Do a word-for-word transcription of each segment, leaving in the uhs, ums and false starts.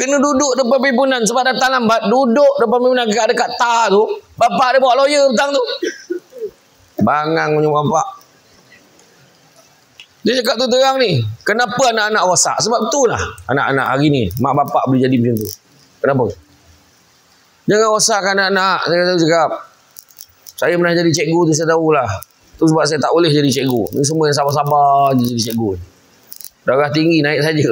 Kena duduk depan pimpinan sebab datang lambat. Duduk depan pimpinan dekat-dekat tar tu. Bapak dia bawa lawyer petang tu. Bangang punya bapak. Dia cakap tu terang ni. Kenapa anak-anak rosak? Sebab betul lah. Anak-anak hari ni. Mak bapak boleh jadi macam tu. Kenapa? Jangan rosakkan anak-anak. Saya cakap. Saya pernah jadi cikgu tu, saya tahulah. Tu sebab saya tak boleh jadi cikgu. Ni semua yang sabar-sabar je jadi cikgu. Darah tinggi naik saja.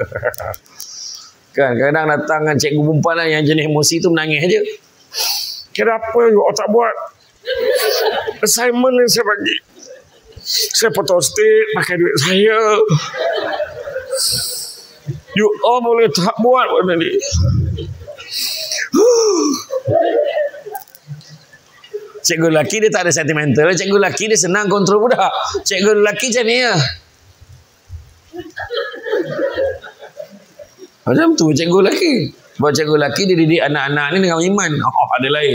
Kan kadang datang kan cikgu perempuan lah yang jenis emosi tu menangis je. Kenapa awak tak buat assignment yang saya bagi? Saya potong stick pakai duit saya. You all boleh tak buat benda ni. Cikgu lelaki dia tak ada sentimental. Cikgu lelaki dia senang kontrol budak. Cikgu lelaki macam ni lah. Macam tu cikgu lelaki. Sebab cikgu lelaki dia didik anak-anak ni dengan iman. Oh, ada lain.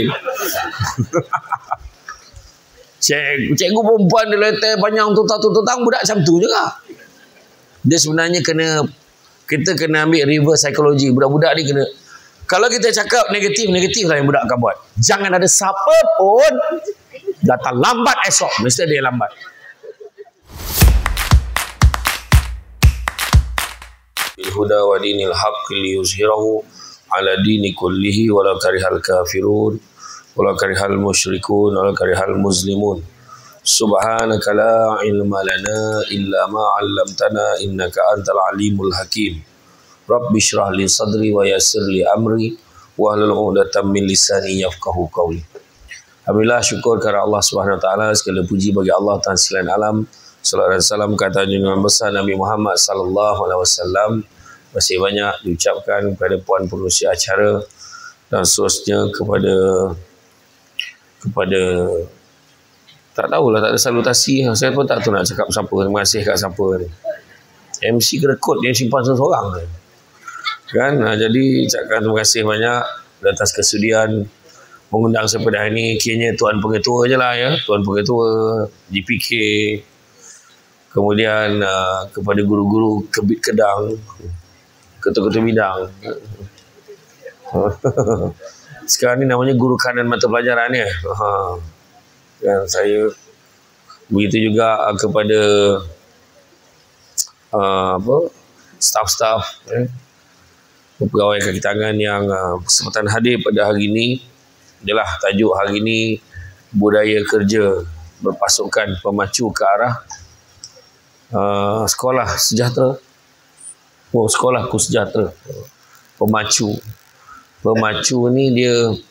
Cikgu, cikgu perempuan dia letak panjang tutang-tutang budak macam tu juga. Dia sebenarnya kena, kita kena ambil reverse psychology. Budak-budak ni kena, kalau kita cakap negatif-negatif lah yang budak akan buat. Jangan ada siapa pun datang lambat esok. Mesti dia lambat. Bil-huda wa dinil haqq liyuzhirahu ala dini kullihi walau karihal kafirun walau karihal musyrikun walau karihal muslimun. Subhanaka la ilma lana illa ma 'allamtana innaka antal alimul hakim. Rabbi syrah li sadri wa yassir li amri wa hlul 'uqdatam min lisani yafqahu qawli. Alhamdulillah, syukur kepada Allah Subhanahu wa taala, segala puji bagi Allah Tuhan sekalian alam. Salawat dan salam kata junjungan besar Nabi Muhammad sallallahu alaihi wasallam. Masih banyak diucapkan kepada puan pengurusi acara dan seterusnya kepada kepada tak tahulah, tak ada salutasi. Saya pun tak tahu nak cakap siapa, terima kasih kat siapa ni. M C kerekut dia simpan seorang-seorang kan. Ha, jadi ucapkan terima kasih banyak atas kesudian mengundang saya pada hari ini. Kiranya Tuan Pengetua je lah ya, Tuan Pengetua, G P K, kemudian uh, kepada guru-guru Kebit Kedang, ketua-ketua bidang. Sekarang ni namanya guru kanan mata pelajaran ya. Ha. Dan saya begitu juga uh, kepada uh, apa staf-staf eh, pegawai kaki tangan yang uh, bersempatan hadir pada hari ini. Adalah tajuk hari ini budaya kerja berpasukan pemacu ke arah uh, sekolah sejahtera. Oh, sekolahku sejahtera. Pemacu. Pemacu ni dia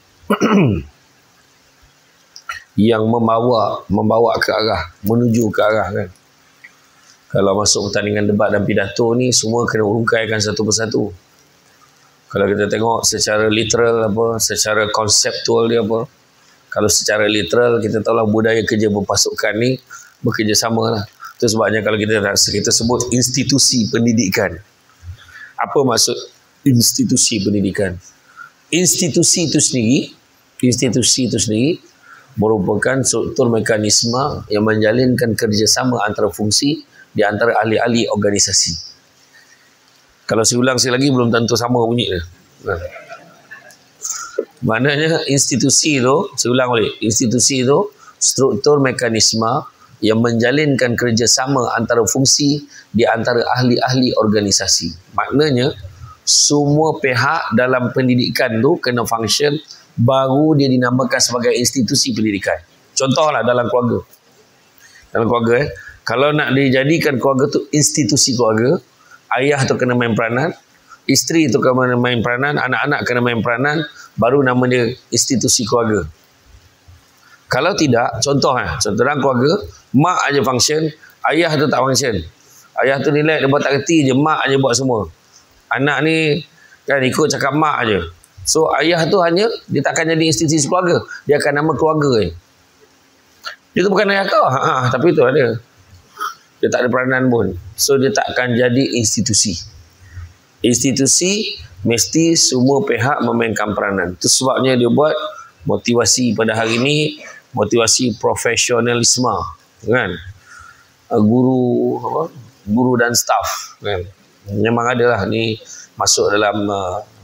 yang membawa membawa ke arah, menuju ke arah kan. Kalau masuk pertandingan debat dan pidato ni semua kena urungkaikan satu persatu. Kalau kita tengok secara literal apa, secara konseptual dia apa. Kalau secara literal kita tahulah budaya kerja berpasukan ni bekerjasama lah. Itu sebabnya kalau kita kita sebut institusi pendidikan. Apa maksud institusi pendidikan? Institusi itu sendiri, institusi itu sendiri merupakan struktur mekanisme yang menjalinkan kerjasama antara fungsi di antara ahli-ahli organisasi. Kalau saya ulang sekali lagi belum tentu sama bunyi dia. Nah. Maknanya institusi itu, saya ulang balik, institusi itu struktur mekanisme yang menjalinkan kerjasama antara fungsi di antara ahli-ahli organisasi. Maknanya semua pihak dalam pendidikan tu kena function, baru dia dinamakan sebagai institusi pendidikan. Contohlah dalam keluarga. Dalam keluarga eh, kalau nak dijadikan keluarga tu institusi keluarga, ayah tu kena main peranan, isteri tu kena main peranan, anak-anak kena main peranan, baru nama dia institusi keluarga. Kalau tidak, contoh eh, contoh dalam keluarga, mak aja function, ayah tu tak function. Ayah tu relax, dia buat tak kerti je, mak aja buat semua. Anak ni kan ikut cakap mak aja. So ayah tu hanya, dia takkan jadi institusi keluarga, dia akan nama keluarga je. Dia tu bukan ayah kau, ha, tapi tu ada. Dia tak ada peranan pun. So dia tak akan jadi institusi. Institusi mesti semua pihak memainkan peranan. Itu sebabnya dia buat motivasi pada hari ini, motivasi profesionalisme kan. Guru apa? Guru dan staf kan. Memang adalah ni masuk dalam uh,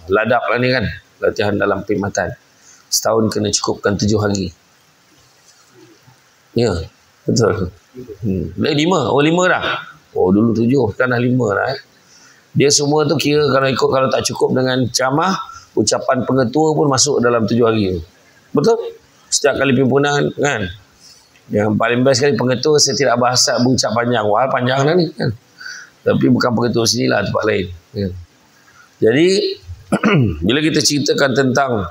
ladap lah ni kan, latihan dalam perkhidmatan. Setahun kena cukupkan tujuh hari. Ya, betul. Hmm. Lima, oh lima dah. Oh dulu tujuh, kan dah lima dah. Eh. Dia semua tu kira kalau ikut, kalau tak cukup dengan ceramah, ucapan pengetua pun masuk dalam tujuh hari. Betul? Setiap kali pimpinan kan. Yang paling best sekali pengetua setiap bahasa berucap panjang. Wah panjang dah ni kan. Tapi bukan pengetua sini lah, tempat lain. Kan? Jadi bila kita ceritakan tentang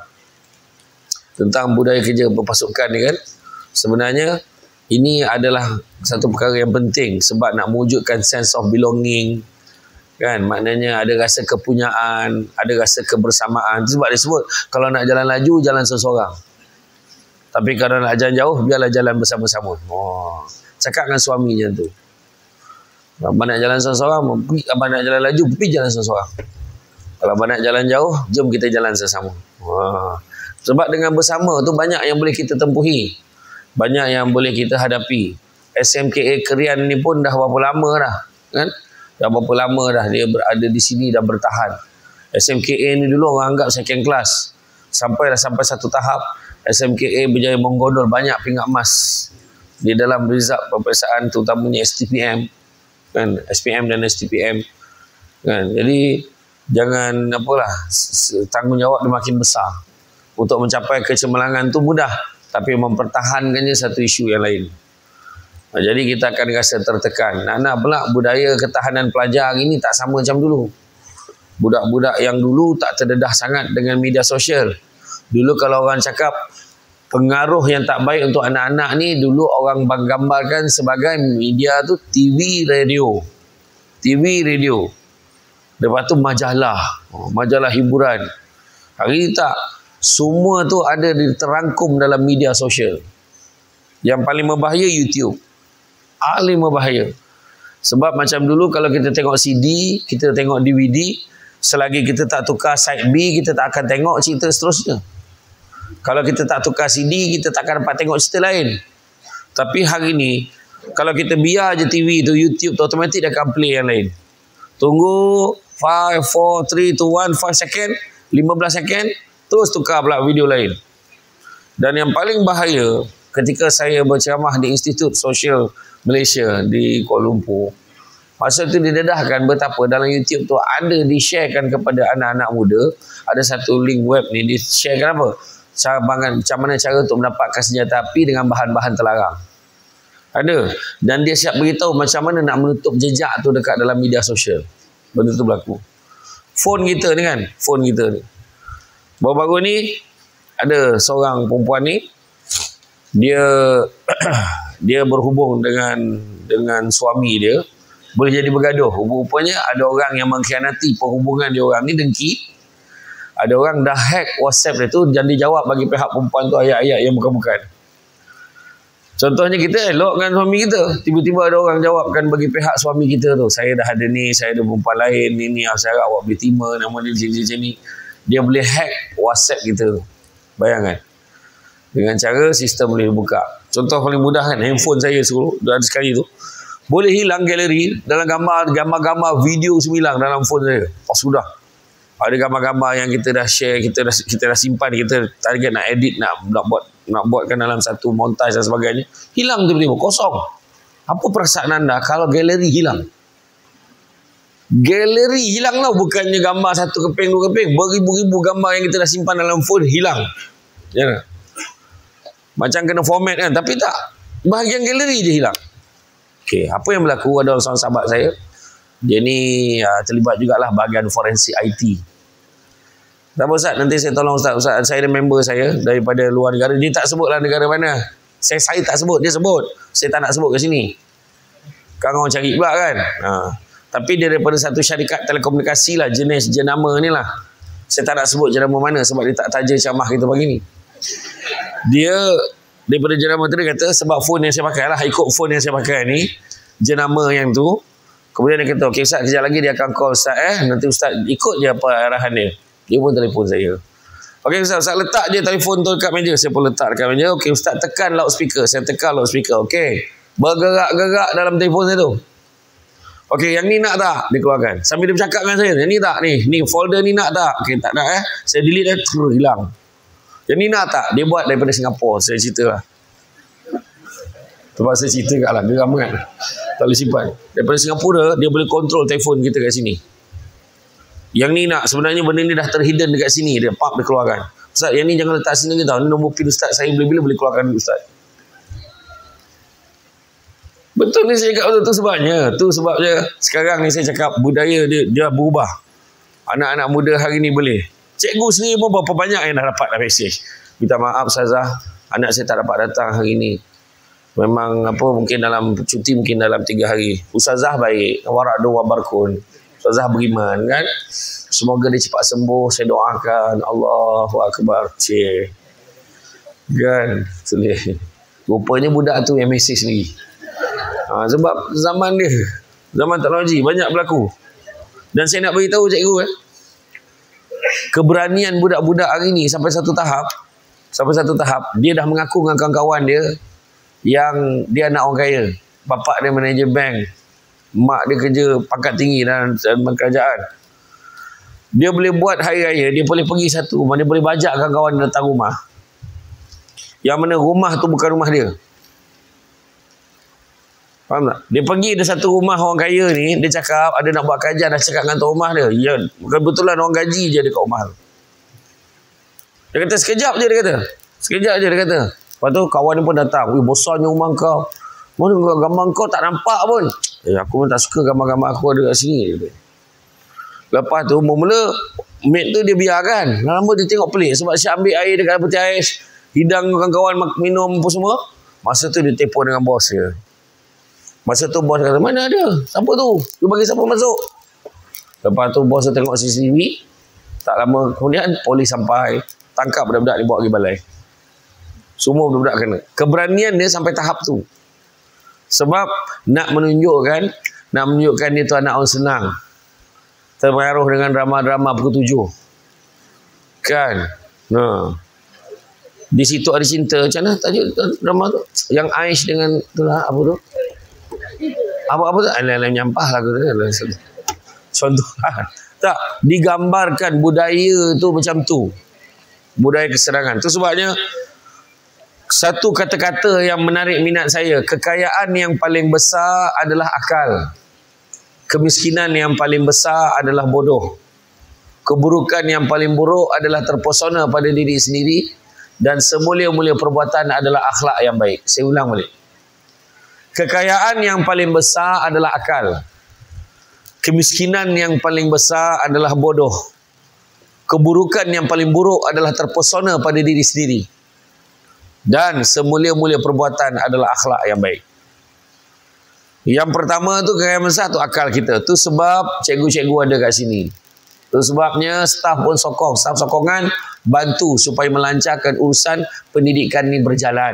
tentang budaya kerja berpasukan ni kan, sebenarnya ini adalah satu perkara yang penting sebab nak mewujudkan sense of belonging kan, maknanya ada rasa kepunyaan, ada rasa kebersamaan. Sebab dia sebut kalau nak jalan laju jalan seorang, tapi kalau nak jalan jauh biarlah jalan bersama-sama. Oh, cakap dengan suami macam tu. Abang nak jalan seorang, abang nak jalan laju pergi jalan seorang. Kalau abang nak jalan jauh, jom kita jalan sesama. Oh. Sebab dengan bersama tu banyak yang boleh kita tempuhi, banyak yang boleh kita hadapi. S M K A Kerian ni pun dah berapa lama dah kan? Dah berapa lama dah dia berada di sini dan bertahan. S M K A ni dulu orang anggap second class. Sampai dah sampai satu tahap S M K A berjaya menggondol banyak pingat emas di dalam result peperiksaan terutamanya S T P M kan, S P M dan S T P M kan. Jadi jangan apalah, tanggungjawab dia makin besar. Untuk mencapai kecemerlangan tu mudah, tapi mempertahankannya satu isu yang lain. Nah, jadi kita akan rasa tertekan. Nak-nak pula budaya ketahanan pelajar hari ni tak sama macam dulu. Budak-budak yang dulu tak terdedah sangat dengan media sosial. Dulu kalau orang cakap pengaruh yang tak baik untuk anak-anak ni, dulu orang gambarkan sebagai media tu T V, radio. T V, radio. Lepas tu majalah. Oh, majalah hiburan. Hari ni tak. Semua tu ada terangkum dalam media sosial. Yang paling berbahaya YouTube. Paling berbahaya. Sebab macam dulu kalau kita tengok C D, kita tengok D V D, selagi kita tak tukar side B, kita tak akan tengok cerita seterusnya. Kalau kita tak tukar C D, kita tak akan dapat tengok cerita lain. Tapi hari ni, kalau kita biar je T V tu, YouTube tu automatik dia akan play yang lain. Tunggu five, four, three, two, one, five second, lima belas second, terus tukar pula video lain. Dan yang paling bahaya, ketika saya berceramah di Institut Sosial Malaysia di Kuala Lumpur, masa itu didedahkan betapa dalam YouTube tu ada di-sharekan kepada anak-anak muda, ada satu link web ni di-sharekan apa? Cara bangan, macam mana cara untuk mendapatkan senjata api dengan bahan-bahan terlarang. Ada. Dan dia siap beritahu macam mana nak menutup jejak tu dekat dalam media sosial. Benda tu berlaku. Phone kita ni kan, phone kita ni. Baru-baru ni ada seorang perempuan ni, dia dia berhubung dengan dengan suami dia, boleh jadi bergaduh. Rupanya ada orang yang mengkhianati perhubungan dia orang ni, dengki. Ada orang dah hack WhatsApp dia tu dan dijawab bagi pihak perempuan tu ayat-ayat yang bukan-bukan. Contohnya kita elok dengan suami kita, tiba-tiba ada orang jawabkan bagi pihak suami kita tu, saya dah ada ni, saya ada perempuan lain, ni ni saya awak boleh terima nama dia macam ni. Dia boleh hack WhatsApp kita tu. Bayangkan. Dengan cara sistem boleh buka. Contoh paling mudah kan, handphone saya suruh ada sekali tu, boleh hilang galeri dalam gambar, gambar-gambar video sembilan dalam phone saya. Oh sudah. Ada gambar-gambar yang kita dah share, kita dah kita dah simpan, kita target nak edit, nak nak buat nak buatkan dalam satu montaj dan sebagainya. Hilang tiba-tiba, kosong. Apa perasaan anda kalau galeri hilang? Galeri hilang lah, bukannya gambar satu keping, dua keping, beribu-ribu gambar yang kita dah simpan dalam phone hilang. Ya. Macam kena format kan, tapi tak. Bahagian galeri je hilang. Okey, apa yang berlaku? Ada seorang sahabat saya. Dia ni uh, terlibat jugalah bahagian forensik I T. Tak apa Ustaz, nanti saya tolong Ustaz. Ustaz, saya ada member saya daripada luar negara. Dia tak sebutlah negara mana. Saya saya tak sebut, dia sebut. Saya tak nak sebut ke sini. Kan orang cari pula kan. Ha. Tapi dia daripada satu syarikat telekomunikasi lah, jenis jenama ni lah. Saya tak nak sebut jenama mana sebab dia tak taja ceramah kita pagi ni. Dia daripada jenama tu dia kata sebab phone yang saya pakai lah, ikut phone yang saya pakai ni, jenama yang tu. Kemudian dia kata, okey Ustaz, kejap lagi dia akan call Ustaz eh. Nanti Ustaz ikut je apa arahan dia. Dia pun telefon saya. Okey Ustaz, Ustaz letak je telefon tu dekat meja. Saya pun letak dekat meja. Okey Ustaz tekan loudspeaker. Saya tekan loudspeaker. Okey. Bergerak-gerak dalam telefon saya tu. Okey, yang ni nak tak? Dia keluarkan. Sambil dia bercakap dengan saya, yang ni tak? Ni, ni folder ni nak tak? Okey, tak nak eh. Saya delete dah, terus hilang. Yang ni nak tak? Dia buat daripada Singapura. Saya cerita lah. Sebab saya cerita kat lah. Dia ramai kan. Tak boleh simpan. Daripada Singapura, dia boleh kontrol telefon kita kat sini. Yang ni nak. Sebenarnya benda ni dah terhidden dekat sini. Dia pump, dia keluarkan. Ustaz, yang ni jangan letak sini lagi tau. Ni nombor pin Ustaz. Saya bila-bila boleh keluarkan Ustaz. Betul ni saya cakap betul tu sebabnya. Tu sebabnya sekarang ni saya cakap budaya dia, dia berubah. Anak-anak muda hari ni boleh. Cikgu sendiri pun berapa banyak yang dah dapat dah mesej. Minta maaf Ustazah, anak saya tak dapat datang hari ni. Memang apa mungkin dalam cuti mungkin dalam tiga hari. Ustazah baik, warak doa barkun. Ustazah beriman kan. Semoga dia cepat sembuh. Saya doakan. Allahu Akbar. Cik. Kan. Selih. Rupanya budak tu yang mesej sendiri. Ha, sebab zaman dia, zaman teknologi banyak berlaku. Dan saya nak beritahu cikgu eh, keberanian budak-budak hari ni sampai satu tahap, sampai satu tahap dia dah mengaku dengan kawan-kawan dia yang dia anak orang kaya. Bapak dia manager bank, mak dia kerja pangkat tinggi dalam, dalam kerajaan. Dia boleh buat hari raya, dia boleh pergi satu rumah, dia boleh bajak kawan-kawan datang rumah, yang mana rumah tu bukan rumah dia. Faham tak? Dia pergi ada satu rumah orang kaya ni, dia cakap ada nak buat kajian, dah cakap dengan tuan rumah dia. Ya, kebetulan orang gaji je dekat rumah tu. Dia kata sekejap je, dia kata. Sekejap je, dia kata. Lepas tu kawan dia pun datang. Wih, bosannya rumah kau. Mana gambar kau tak nampak pun. Eh, aku pun tak suka gambar-gambar aku ada kat sini. Lepas tu, mula-mula mate tu dia biarkan. Lama dia tengok pelik. Sebab Syah ambil air dekat peti ais, hidang kawan-kawan minum apa semua. Masa tu dia telefon dengan bos dia. Masa tu bos kata, mana ada? Siapa tu? Dia bagi siapa masuk? Lepas tu bos tengok C C T V. Tak lama kemudian polis sampai, tangkap budak-budak ni, bawa pergi balai. Semua budak-budak kena. Keberanian dia sampai tahap tu. Sebab nak menunjukkan, nak menunjukkan dia tu anak orang senang. Terpengaruh dengan drama-drama pukul tujuh. Kan? Nah. Di situ ada cinta. Macam mana tajuk drama tu? Yang Aish dengan tu lah, apa tu? Apa-apa tu? Alam-alam nyampah lah. Contoh lah. Tak, digambarkan budaya tu macam tu. Budaya keserangan. Tu sebabnya satu kata-kata yang menarik minat saya. Kekayaan yang paling besar adalah akal. Kemiskinan yang paling besar adalah bodoh. Keburukan yang paling buruk adalah terpesona pada diri sendiri. Dan semulia-mulia perbuatan adalah akhlak yang baik. Saya ulang balik. Kekayaan yang paling besar adalah akal. Kemiskinan yang paling besar adalah bodoh. Keburukan yang paling buruk adalah terpesona pada diri sendiri. Dan semulia-mulia perbuatan adalah akhlak yang baik. Yang pertama tu kekayaan besar tu akal kita. Tu sebab cikgu-cikgu ada kat sini. Tu sebabnya staf pun sokong. Staf sokongan bantu supaya melancarkan urusan pendidikan ni berjalan.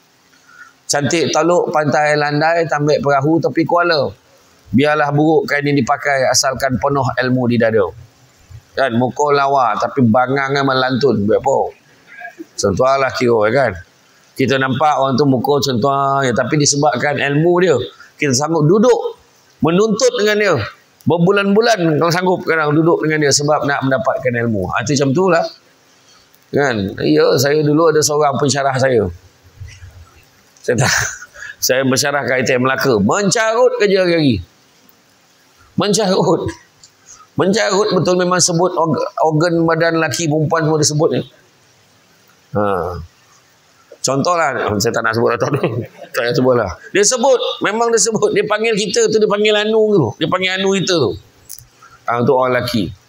Cantik taluk pantai landai, tambik perahu tepi kuala. Biarlah buruk kain ini dipakai asalkan penuh ilmu di dada. Kan, muka lawa tapi bangang melantun. Berapa? Contoh lah kira kan. Kita nampak orang tu muka contoh ya, tapi disebabkan ilmu dia, kita sanggup duduk menuntut dengan dia. Berbulan-bulan kalau sanggup kadang duduk dengan dia sebab nak mendapatkan ilmu. Ha, itu macam tu lah. Kan? Ya, saya dulu ada seorang pensyarah saya. Saya tak, saya bersyarah kat I T M Melaka. Mencarut kerja hari-hari. Mencarut. Mencarut betul memang sebut organ, organ badan lelaki perempuan semua disebut ni. Ha. Contohlah, saya tak nak sebut atau tu. Tak nak sebut lah. Dia sebut, memang dia sebut. Dia panggil kita tu, dia panggil anu tu. Dia panggil anu kita tu. Ha, untuk orang lelaki.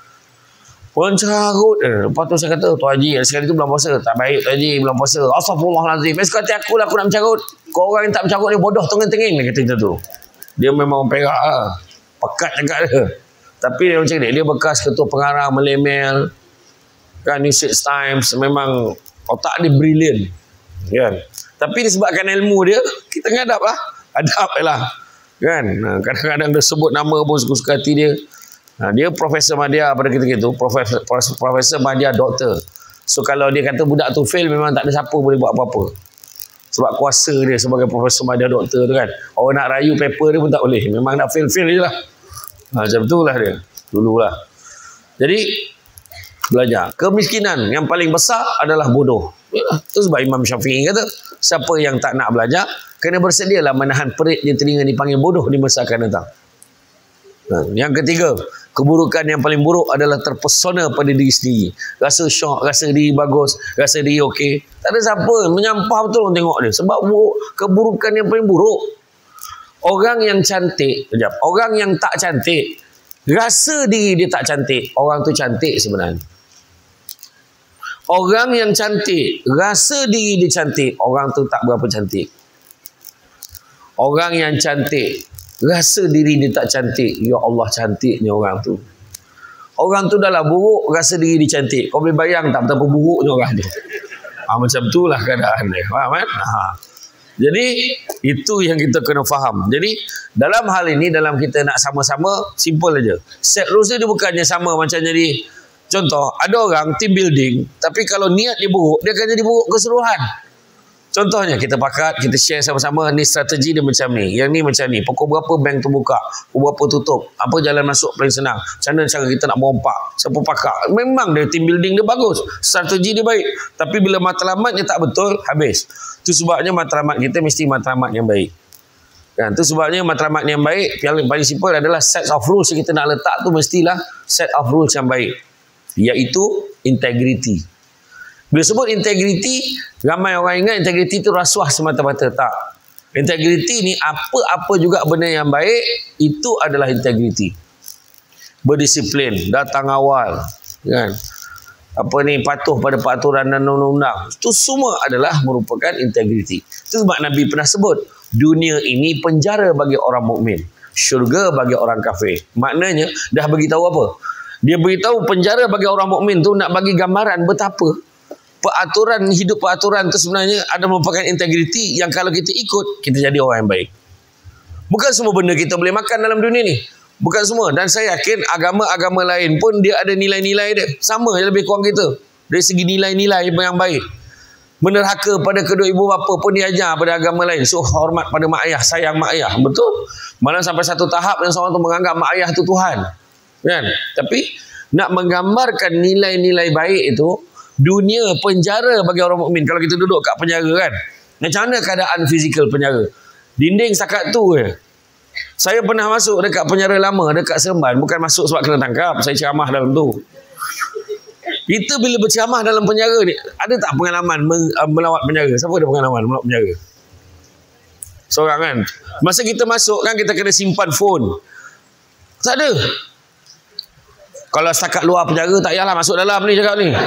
Mencarut. Eh, lepas tu saya kata, Tuan Haji, sekali tu bulan puasa. Tak baik Tuan Haji, bulan puasa. Astaghfirullahalazim. Esok hati aku lah, aku nak mencarut. Kau orang yang tak mencarut, dia bodoh tengeng-tengeng. Dia kata kita tu. Dia memang orang perak lah. Pekat dekat dia. Tapi dia macam ni. Dia bekas ketua pengarang Melemel. Kan, New Straits Times. Memang otak dia brilliant. Kan. Tapi disebabkan ilmu dia, kita ngadap lah. Adab lah. Kan. Kadang-kadang dia sebut nama pun suka-suka hati dia. Ha, dia Profesor Madya pada ketika itu, Profesor, Profesor Madya doktor. So kalau dia kata budak tu fail, memang tak ada siapa boleh buat apa-apa. Sebab kuasa dia sebagai profesor media doktor tu kan. Orang nak rayu paper dia pun tak boleh. Memang nak fail-fail je lah. Ha, macam tu lah dia. Dululah. Jadi, belajar. Kemiskinan yang paling besar adalah bodoh. Itu sebab Imam Syafi'i kata, siapa yang tak nak belajar, kena bersedialah menahan perit di telinga dipanggil bodoh di masa akan datang. Nah, yang ketiga, keburukan yang paling buruk adalah terpesona pada diri sendiri. Rasa syok, rasa diri bagus, rasa diri okey. Tak ada siapa menyampah betul orang tengok dia. Sebab buruk, keburukan yang paling buruk. Orang yang cantik, sekejap, orang yang tak cantik, rasa diri dia tak cantik, orang tu cantik sebenarnya. Orang yang cantik, rasa diri dia cantik, orang tu tak berapa cantik. Orang yang cantik, rasa diri dia tak cantik, ya Allah cantiknya orang tu. Orang tu dah lah buruk, rasa diri dia cantik. Kau boleh bayang tak betapa buruknya orang dia. Ha, macam tu lah keadaan dia. Faham kan? Ha. Jadi, itu yang kita kena faham. Jadi, dalam hal ini, dalam kita nak sama-sama, simple aja. Set rules dia bukannya sama macam jadi, contoh, ada orang team building, tapi kalau niat dia buruk, dia akan jadi buruk keseluruhan. Contohnya, kita pakat, kita share sama-sama, ni strategi dia macam ni, yang ni macam ni, pukul berapa bank tu buka, pukul berapa tutup, apa jalan masuk paling senang, macam mana cara kita nak bompak, siapa pakar. Memang dia team building dia bagus, strategi dia baik, tapi bila matlamatnya tak betul, habis. Itu sebabnya matlamat kita mesti matlamat yang baik. Kan? Itu sebabnya matlamat yang baik, yang paling simple adalah set of rules yang kita nak letak tu mestilah set of rules yang baik, iaitu integrity. Bila sebut integriti, ramai orang ingat integriti itu rasuah semata-mata. Tak. Integriti ni apa-apa juga benda yang baik, itu adalah integriti. Berdisiplin, datang awal, kan? Apa ni, patuh pada peraturan dan undang-undang. Itu semua adalah merupakan integriti. Itu sebab Nabi pernah sebut, dunia ini penjara bagi orang mukmin, syurga bagi orang kafir. Maknanya, dah beritahu apa? Dia beritahu penjara bagi orang mukmin tu nak bagi gambaran betapa peraturan hidup peraturan itu sebenarnya ada merupakan integriti yang kalau kita ikut, kita jadi orang yang baik. Bukan semua benda kita boleh makan dalam dunia ni. Bukan semua. Dan saya yakin agama-agama lain pun dia ada nilai-nilai dia. Sama lebih kurang kita. Dari segi nilai-nilai yang baik. Menerhaka pada kedua ibu bapa pun diajar pada agama lain. So, hormat pada mak ayah, sayang mak ayah. Betul? Malah sampai satu tahap yang seorang tu menganggap mak ayah itu Tuhan. Kan? Tapi, nak menggambarkan nilai-nilai baik itu, dunia penjara bagi orang mukmin. Kalau kita duduk kat penjara kan, macam mana keadaan fizikal penjara? Dinding setakat tu je. Saya pernah masuk dekat penjara lama dekat Seremban. Bukan masuk sebab kena tangkap, saya ceramah dalam tu. Kita bila berceramah dalam penjara ni, ada tak pengalaman melawat penjara? Siapa ada pengalaman melawat penjara? Seorang kan. Masa kita masuk kan, kita kena simpan phone. Tak ada. Kalau setakat luar penjara, tak payahlah masuk dalam ni cakap ni.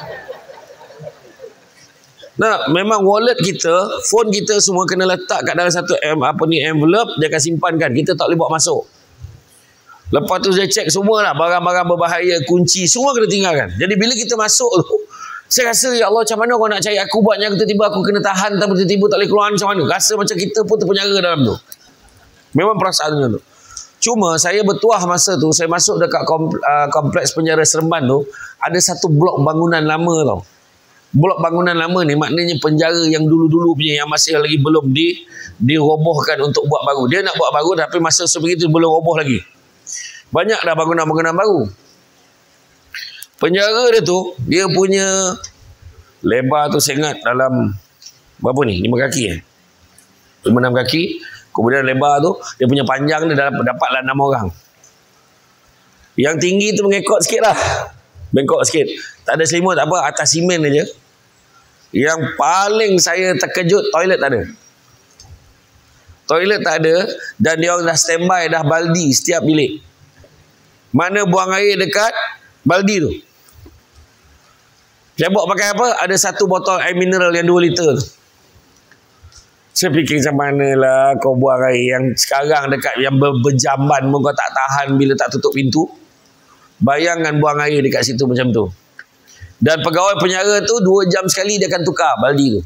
Nah, memang wallet kita, phone kita semua kena letak kat dalam satu apa ni envelope, dia akan simpankan. Kita tak boleh bawa masuk. Lepas tu dia cek semualah barang-barang berbahaya, kunci, semua kena tinggalkan. Jadi bila kita masuk tu, saya rasa ya Allah, macam mana kau nak cari aku buatnya, tiba-tiba aku kena tahan, tiba-tiba tak boleh keluar, macam mana? Rasa macam kita pun terpenjara dalam tu. Memang perasaannya tu. Cuma saya bertuah masa tu, saya masuk dekat kompleks penjara Seremban tu, ada satu blok bangunan lama tau. Blok bangunan lama ni maknanya penjara yang dulu-dulu punya, yang masih lagi belum di dirobohkan untuk buat baru. Dia nak buat baru tapi masa sebegitu belum roboh lagi. Banyak dah bangunan-bangunan baru. Penjara dia tu, dia punya lebar tu saya ingat dalam berapa ni? lima kaki eh? lima enam kaki. Kemudian lebar tu, dia punya panjang dia dapat dapatlah enam orang. Yang tinggi tu mengekot sikit lah. Bengkok sikit. Tak ada selimut, tak apa, atas simen aja. Yang paling saya terkejut, toilet tak ada. Toilet tak ada, dan dia orang dah standby, dah baldi setiap bilik. Mana buang air dekat baldi tu. Saya buat pakai apa? Ada satu botol air mineral yang dua liter tu. Saya fikir macam manalah kau buang air yang sekarang dekat yang ber berjamban pun kau tak tahan bila tak tutup pintu. Bayangkan buang air dekat situ macam tu. Dan pegawai penjara tu dua jam sekali dia akan tukar baldi tu.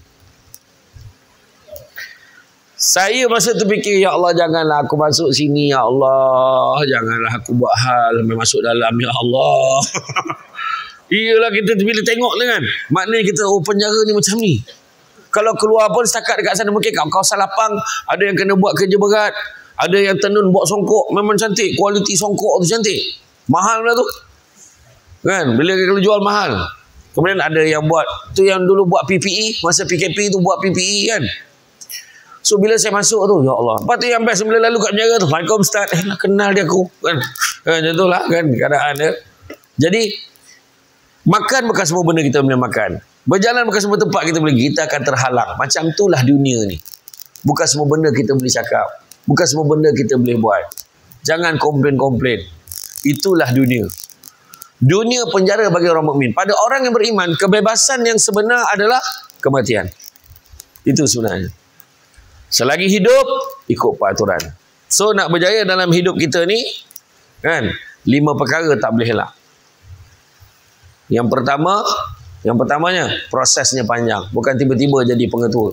Saya masa tu fikir, ya Allah janganlah aku masuk sini, ya Allah. Janganlah aku buat hal sampai masuk dalam, ya Allah. Iyalah kita bila tengok ni kan. Maknanya kita, oh penjara ni macam ni. Kalau keluar pun setakat dekat sana mungkin kawasan lapang, ada yang kena buat kerja berat, ada yang tenun buat songkok, memang cantik, kualiti songkok tu cantik. Mahal pula tu. Kan? Bila kalau jual mahal. Kemudian ada yang buat, tu yang dulu buat P P E, masa P K P tu buat P P E kan. So bila saya masuk tu, ya Allah. Lepas tu yang best bila lalu kat penjara tu, Assalamualaikum Ustaz, eh nak kenal dia aku. Kan? Kan macam tu lah kan keadaan dia. Jadi, makan bukan semua benda kita boleh makan. Berjalan bukan semua tempat kita boleh. Kita akan terhalang. Macam itulah dunia ni. Bukan semua benda kita boleh cakap. Bukan semua benda kita boleh buat. Jangan komplain-komplain. Itulah dunia. Dunia penjara bagi orang mukmin. Pada orang yang beriman, kebebasan yang sebenar adalah kematian. Itu sebenarnya. Selagi hidup, ikut peraturan. So, nak berjaya dalam hidup kita ni, kan, lima perkara tak boleh hilang. Yang pertama, yang pertamanya, prosesnya panjang. Bukan tiba-tiba jadi pengetua.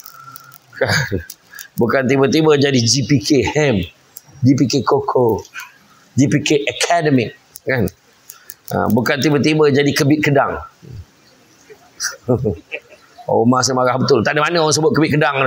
Bukan tiba-tiba jadi G P K H E M, G P K Koko, G P K Academic, kan? Ha, bukan tiba-tiba jadi kebit kedang. Oh, Umar saya marah betul. Tak ada mana orang sebut kebit kedang.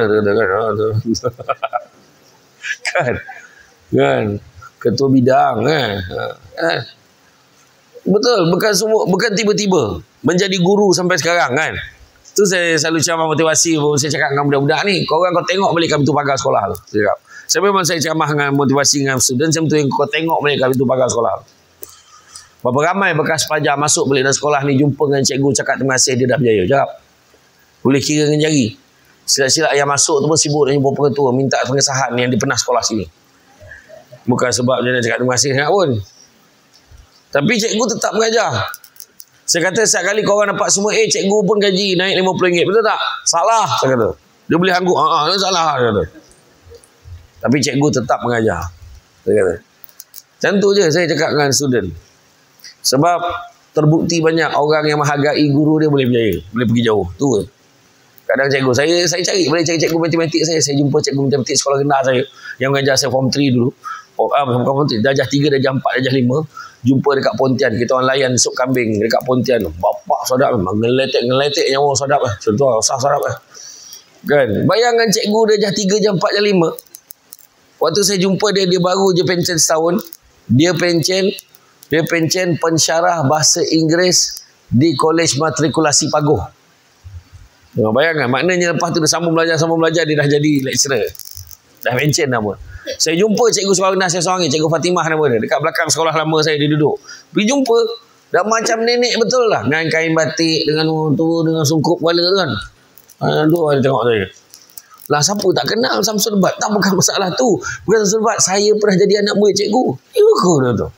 Kan? Kan? Ketua bidang. Kan? Kan? Betul. Bukan semua, bukan tiba-tiba menjadi guru sampai sekarang kan. Tu saya selalu ceramah motivasi. Saya cakap dengan budak-budak ni, korang kau tengok balik kat pintu pagar sekolah tu. Saya, saya memang saya ceramah dengan motivasi dengan student. Saya betul kau tengok balik kat pintu pagar sekolah tu. Berapa ramai bekas pelajar masuk balik dalam sekolah ni, jumpa dengan cikgu, cakap terima kasih, dia dah berjaya. Jawab. Boleh kira dengan jari. Silap-silap yang masuk tu pun sibuk dengan jumpa pengetua, minta pengesahan yang dia pernah sekolah sini. Bukan sebab dia nak cakap terima kasih sangat pun. Tapi cikgu tetap mengajar. Saya kata setiap kali korang dapat semua A, cikgu pun gaji naik lima puluh ringgit. Betul tak? Salah, saya kata. Dia boleh angguk. Haa, dia salah, dia kata. Tapi cikgu tetap mengajar. Saya kata. Macam tu je saya cakap dengan student. Sebab terbukti banyak orang yang menghargai guru dia boleh berjaya, boleh pergi jauh. Tu je. Kadang cikgu saya saya cari, boleh cari cikgu matematik saya. Saya jumpa cikgu matematik sekolah rendah saya yang mengajar saya form tiga dulu. Oh, ah, bukan form tiga, darjah tiga, darjah empat, darjah lima. Jumpa dekat Pontian, kita orang layan sup kambing dekat Pontian. Bapak sadap memang ngeletek-ngeletek nyawa sadap eh. Contoh sah sadap eh. Kan? Bayangkan cikgu darjah tiga, darjah empat, darjah lima. Waktu saya jumpa dia, dia baru je pencen setahun. Dia pencen Dia pencen pensyarah bahasa Inggeris di Kolej Matrikulasi Paguh. Bayangkan, maknanya lepas tu dia sambung belajar, sambung belajar, dia dah jadi lecturer. Dah pencen nama. Saya jumpa cikgu sekolah rendah saya seorang ni, Cikgu Fatimah nama dia. Dekat belakang sekolah lama saya, dia duduk. Pergi jumpa, dah macam nenek betul lah. Dengan kain batik, dengan tu, dengan sungkup kepala tu kan. Ha, tu dia tengok saya. Lah siapa tak kenal Samsul Bat? Tak, bukan masalah tu. Bukan Samsul Bat, saya pernah jadi anak murid cikgu. Ya ke dia tu?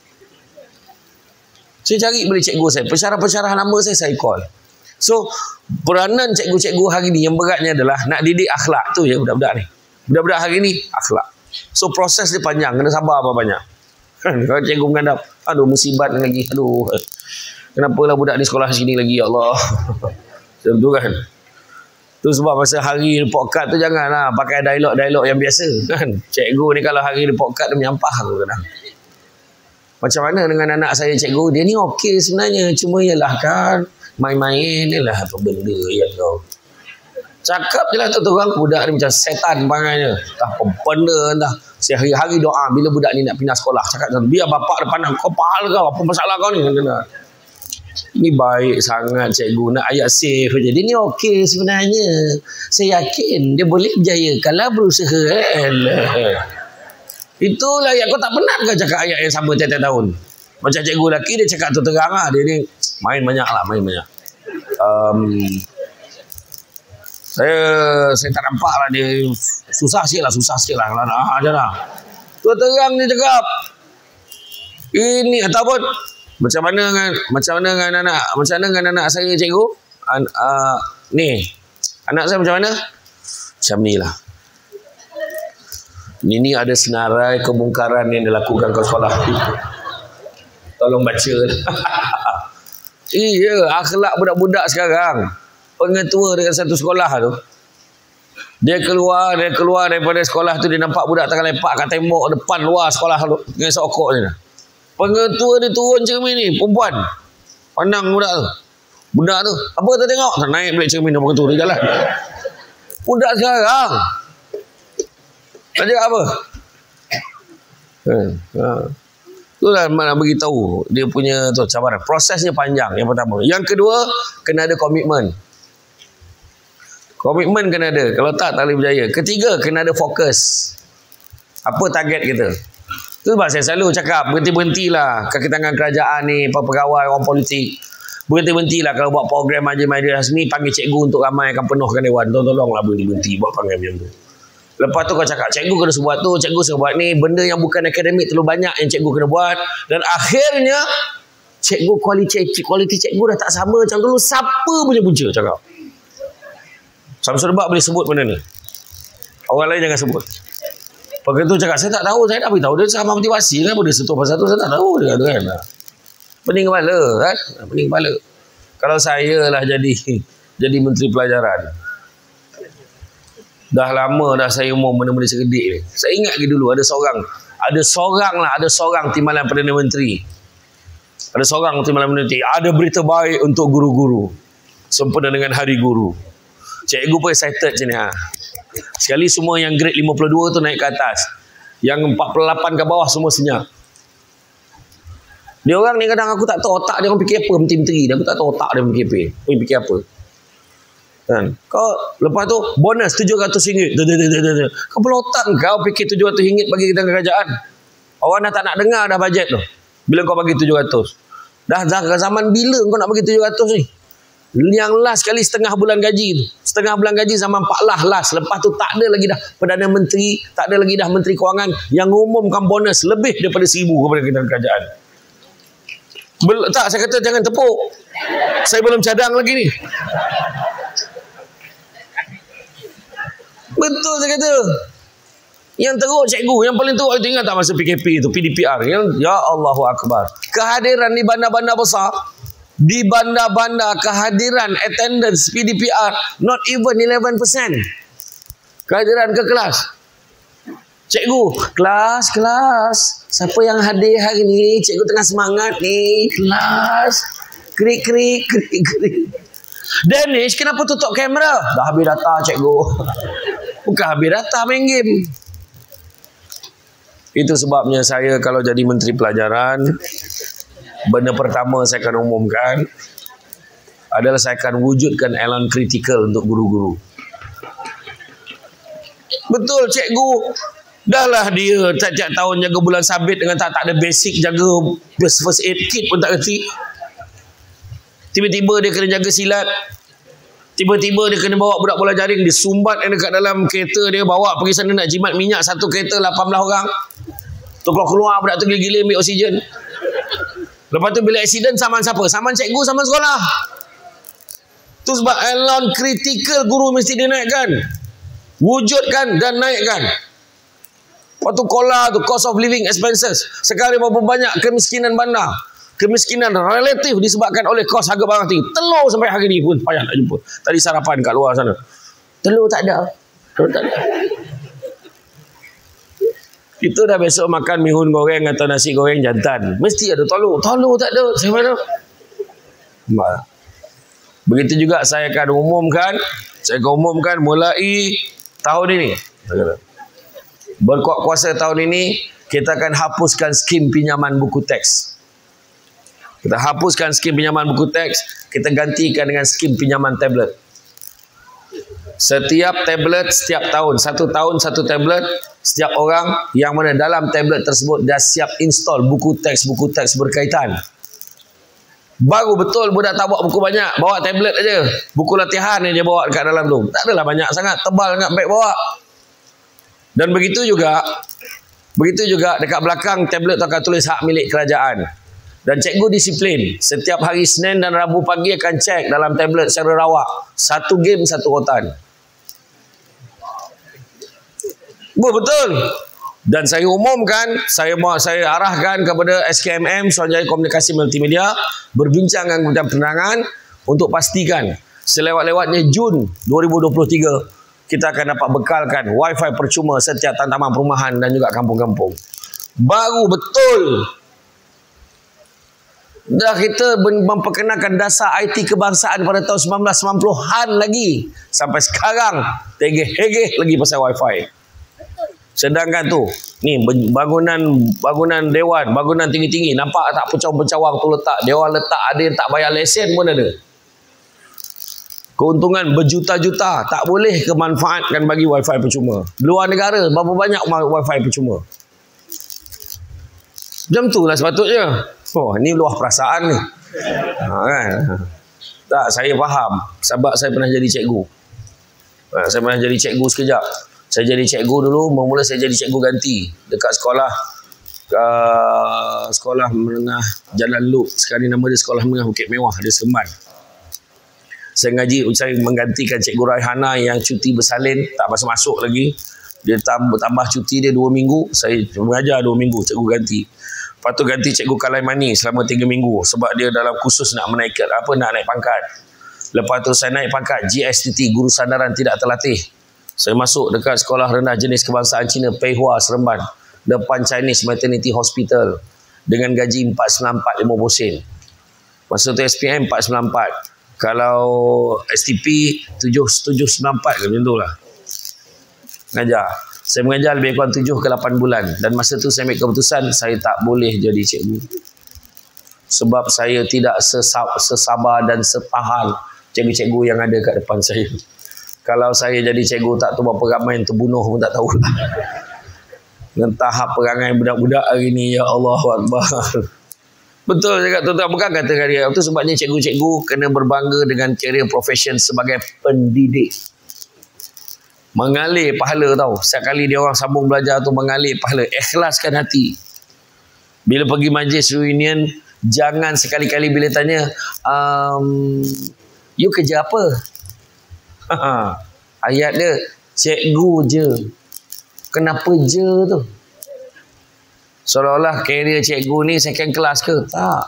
Saya cari balik cikgu saya. Pensyarah-pensyarah lama saya, saya call. So, peranan cikgu-cikgu hari ni yang beratnya adalah nak didik akhlak tu ya budak-budak ni. Budak-budak hari ni, akhlak. So, proses dia panjang. Kena sabar apa banyak. Kalau cikgu menghadap, aduh musibat lagi. Aduh, kenapalah budak ni sekolah sini lagi, ya Allah. Macam tu kan. Tu sebab masa hari report card tu janganlah pakai dialog-dialog yang biasa. Kan? Cikgu ni kalau hari report card dia menyampah tu kadang. Macam mana dengan anak saya cikgu? Dia ni okey sebenarnya. Cuma ialah kan main-main ni lah apa benda yang kau. Cakap je lah tu orang budak ni macam setan panggilnya. Tak apa benda entah. Sehari-hari doa bila budak ni nak pindah sekolah. Cakap macam biar bapak depan kau pahal kau. Apa masalah kau ni? Ini baik sangat cikgu. Nak ayat safe je. Dia ni okey sebenarnya. Saya yakin dia boleh berjaya kalau berusaha. Itulah yang kau tak pernah ke cakap ayat yang sama tiap-tiap tahun. Macam cikgu lelaki dia cakap tu terang lah. Dia ni main banyak lah, main banyak. Um, saya saya tak nampak lah dia susah sikit lah, susah sikit lah. Ah, aja lah. Tu terang dia cakap. Ini ataupun macam mana dengan macam mana dengan anak macam mana dengan anak saya cikgu? An, uh, ni anak saya macam mana? Macam ni lah. Ini ada senarai kemungkaran yang dilakukan ke sekolah. Tolong baca. Iya, akhlak budak-budak sekarang. Pengetua dengan satu sekolah tu. Dia keluar, dia keluar daripada sekolah tu, dia nampak budak tengah lepak kat tembok depan luar sekolah tu. Dengan sokok je. Pengetua dia turun cermin ni, perempuan. Pandang budak tu. Budak tu, apa tu tengok? Naik balik cermin pengetua dia jalan. Budak sekarang. Nak cakap apa? Ha. Ha. Itulah nak beritahu dia punya tu cabaran. Prosesnya panjang yang pertama. Yang kedua, kena ada komitmen. Komitmen kena ada. Kalau tak, tak boleh berjaya. Ketiga, kena ada fokus. Apa target kita? Itu sebab saya selalu cakap, berhenti-berhentilah kaki tangan kerajaan ni, pegawai, orang politik. Berhenti-berhentilah kalau buat program Haji Mahathir Hasmi, panggil cikgu untuk ramai akan penuhkan dewan. Tolong-tolonglah berhenti-berhenti buat program macam tu. Lepas tu kau cakap, cikgu kena buat tu, cikgu kena buat ni, benda yang bukan akademik terlalu banyak yang cikgu kena buat. Dan akhirnya, cikgu kualiti, kualiti cikgu dah tak sama macam dulu. Siapa punya punca cakap? Samsul Bak boleh sebut benda ni. Orang lain jangan sebut. Pakai tu cakap, saya tak tahu, saya nak beritahu dia sama motivasi kan, boleh sentuh pasal tu, saya tak tahu dia kata kan. Pening kepala kan, pening kepala. Kalau saya lah jadi jadi menteri pelajaran, dah lama dah saya umum benda-benda segedik ni. Saya ingat lagi dulu ada seorang, ada seorang lah, ada seorang timbalan Perdana Menteri. Ada seorang timbalan Perdana Menteri, ada berita baik untuk guru-guru. Sempena dengan Hari Guru. Cikgu pun excited macam ni ha. Sekali semua yang grade lima puluh dua tu naik ke atas. Yang empat puluh lapan ke bawah semua senyap. Dia orang ni kadang aku tak tahu otak dia orang fikir apa menteri-menteri. Aku tak tahu otak dia fikir apa. Dia fikir apa. Kan? Kau lepas tu bonus tujuh ratus ringgit. Kau perlu otak kau fikir tujuh ratus ringgit bagi kita kerajaan. Orang dah tak nak dengar dah bajet tu. Bila kau bagi tujuh ratus. Dah zaman bila kau nak bagi tujuh ratus ni? Yang last kali setengah bulan gaji tu. Setengah bulan gaji zaman Pak Lah last. Lepas tu tak ada lagi dah Perdana Menteri, tak ada lagi dah Menteri Kewangan yang umumkan bonus lebih daripada seribu kepada kita kerajaan. Bel tak, saya kata jangan tepuk. Saya belum cadang lagi ni. Betul saya kata. Yang teruk cikgu, yang paling teruk itu ingat tak masa P K P itu, P D P R. Yang, ya Allahu Akbar. Kehadiran di bandar-bandar besar, di bandar-bandar kehadiran attendance P D P R not even eleven percent. Kehadiran ke kelas. Cikgu, kelas, kelas. Siapa yang hadir hari ni? Cikgu tengah semangat ni. Kelas. Krik, krik, krik, krik. Danish, kenapa tutup kamera? Dah habis data, cikgu. Bukan habis data, main game. Itu sebabnya saya kalau jadi Menteri Pelajaran, benda pertama saya akan umumkan adalah saya akan wujudkan elan kritikal untuk guru-guru. Betul, cikgu. Dah lah dia tiap-tiap tahun jaga bulan sabit dengan tak, tak ada basic jaga first aid kit pun tak kerti. Tiba-tiba dia kena jaga silat. Tiba-tiba dia kena bawa budak bola jaring, dia sumbat yang dekat dalam kereta dia, bawa pergi sana nak jimat minyak satu kereta lapan belas orang. Tu kalau keluar budak tu gila-gila ambil oksigen. Lepas tu bila accident saman siapa? Saman cikgu, saman sekolah. Tu sebab elan kritikal guru mesti dinaikkan. Wujudkan dan naikkan. Waktu kola tu, cost of living expenses. Sekarang berapa banyak kemiskinan bandar. Kemiskinan relatif disebabkan oleh kos harga barang tinggi. Telur sampai hari ni pun payah nak jumpa. Tadi sarapan kat luar sana. Telur tak ada. Telur tak ada. Kita dah besok makan mihun goreng atau nasi goreng jantan. Mesti ada telur. Telur tak ada. Saya mana? Begitu juga saya akan umumkan. Saya akan umumkan mulai tahun ini. Berkuat kuasa tahun ini, kita akan hapuskan skim pinjaman buku teks. Kita hapuskan skim pinjaman buku teks, kita gantikan dengan skim pinjaman tablet. Setiap tablet, setiap tahun, satu tahun satu tablet, setiap orang yang mana dalam tablet tersebut dah siap install buku teks-buku teks berkaitan. Baru betul budak tak bawa buku banyak, bawa tablet aja. Buku latihan yang dia bawa dekat dalam tu. Tak adalah banyak sangat, tebal sangat beg bawa. Dan begitu juga, begitu juga dekat belakang tablet tu akan tulis hak milik kerajaan. Dan cikgu disiplin. Setiap hari Senin dan Rabu pagi akan cek dalam tablet secara rawak. Satu game, satu rotan. Betul. Dan saya umumkan, saya saya arahkan kepada S K M M, Suruhanjaya Komunikasi Multimedia, berbincang dengan Kementerian Penerangan untuk pastikan selewat-lewatnya Jun dua ribu dua puluh tiga, kita akan dapat bekalkan wifi percuma setiap taman perumahan dan juga kampung-kampung. Baru betul. Dah kita memperkenalkan dasar I T kebangsaan pada tahun sembilan belas sembilan puluhan lagi. Sampai sekarang tegeh-hegeh lagi pasal wifi. Sedangkan tu, ni bangunan bangunan dewan, bangunan tinggi-tinggi, nampak tak pencawang-pencawang tu letak, dewan letak, ada yang tak bayar lesen pun ada. Keuntungan berjuta-juta, tak boleh kemanfaatkan bagi wifi percuma. Luar negara berapa banyak wifi percuma. Macam tu lah sepatutnya. Oh, ni luah perasaan ni. Ha, kan? Tak, saya faham. Sebab saya pernah jadi cikgu. Ha, saya pernah jadi cikgu sekejap. Saya jadi cikgu dulu, mula saya jadi cikgu ganti. Dekat sekolah, uh, sekolah menengah Jalan Luk. Sekarang ni nama dia Sekolah Menengah Bukit Mewah. Dia Seremban. Saya ngaji, saya menggantikan Cikgu Raihana yang cuti bersalin, tak masuk-masuk lagi. Dia tambah, tambah cuti dia dua minggu, saya mengajar dua minggu, cikgu ganti. Lepas tu ganti Cikgu Kalaimani selama tiga minggu, sebab dia dalam kursus nak menaikkan, apa, nak naik pangkat. Lepas tu saya naik pangkat, G S T T, Guru Sandaran Tidak Terlatih. Saya masuk dekat Sekolah Rendah Jenis Kebangsaan Cina, Pei Hua, Seremban. Depan Chinese Maternity Hospital. Dengan gaji empat sembilan empat lima sen. Masa tu S P M empat sembilan empat. Kalau S T P tujuh sembilan empat ke macam tu lah. Mengajar. Saya mengajar lebih kurang tujuh ke lapan bulan. Dan masa tu saya ambil keputusan saya tak boleh jadi cikgu. Sebab saya tidak sesabar dan setahan cikgu-cikgu yang ada kat depan saya. Kalau saya jadi cikgu tak tahu berapa ramai yang terbunuh pun tak tahu lah. Dengan tahap perangai budak-budak hari ni, ya Allah Akbar. Betul cakap tuan-tuan, bukan kata dia. Itu sebabnya cikgu-cikgu kena berbangga dengan career profession sebagai pendidik. Mengalir pahala tau. Setiap kali dia orang sambung belajar tu mengalir pahala. Ikhlaskan hati. Bila pergi majlis reunion, jangan sekali-kali bila tanya, um, you kerja apa? Ayat dia, cikgu je. Kenapa je tu? Seolah-olah career cikgu ni second class ke? Tak.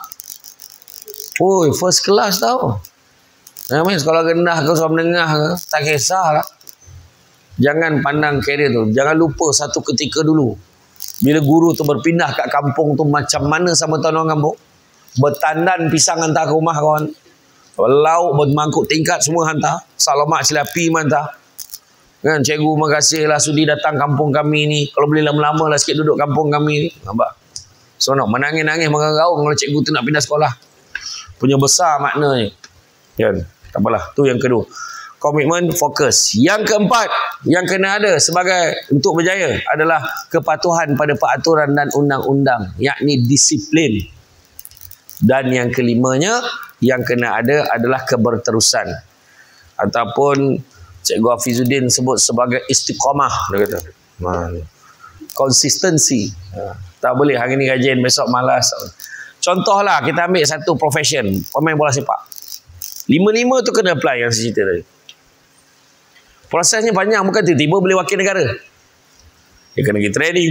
Oi, first class tau. Namanya sekolah rendah ke sekolah menengah ke, tak kisahlah. Jangan pandang career tu. Jangan lupa satu ketika dulu. Bila guru tu berpindah kat kampung tu, macam mana sama tuan orang kampung? Bertandan pisang hantar ke rumah kawan. Lauk bermangkuk tingkat semua hantar. Salamat silapi hantar. Kan, cikgu makasihlah sudi datang kampung kami ni. Kalau boleh lama-lama lah sikit duduk kampung kami ni. Nampak? So nak menangis-nangis mengarau kalau cikgu tu nak pindah sekolah. Punya besar maknanya. Kan? Tak apalah. Tu yang kedua. Komitmen, fokus. Yang keempat, yang kena ada sebagai untuk berjaya adalah kepatuhan pada peraturan dan undang-undang. Yakni disiplin. Dan yang kelimanya, yang kena ada adalah keberterusan. Ataupun Cikgu Hafizuddin sebut sebagai istiqamah, dia kata. Konsistensi. Tak boleh hari ni rajin, besok malas. Contohlah, kita ambil satu profession, pemain bola sepak. Lima-lima tu kena apply yang saya cerita tadi. Prosesnya panjang, bukan tiba-tiba boleh wakil negara. Dia kena pergi training.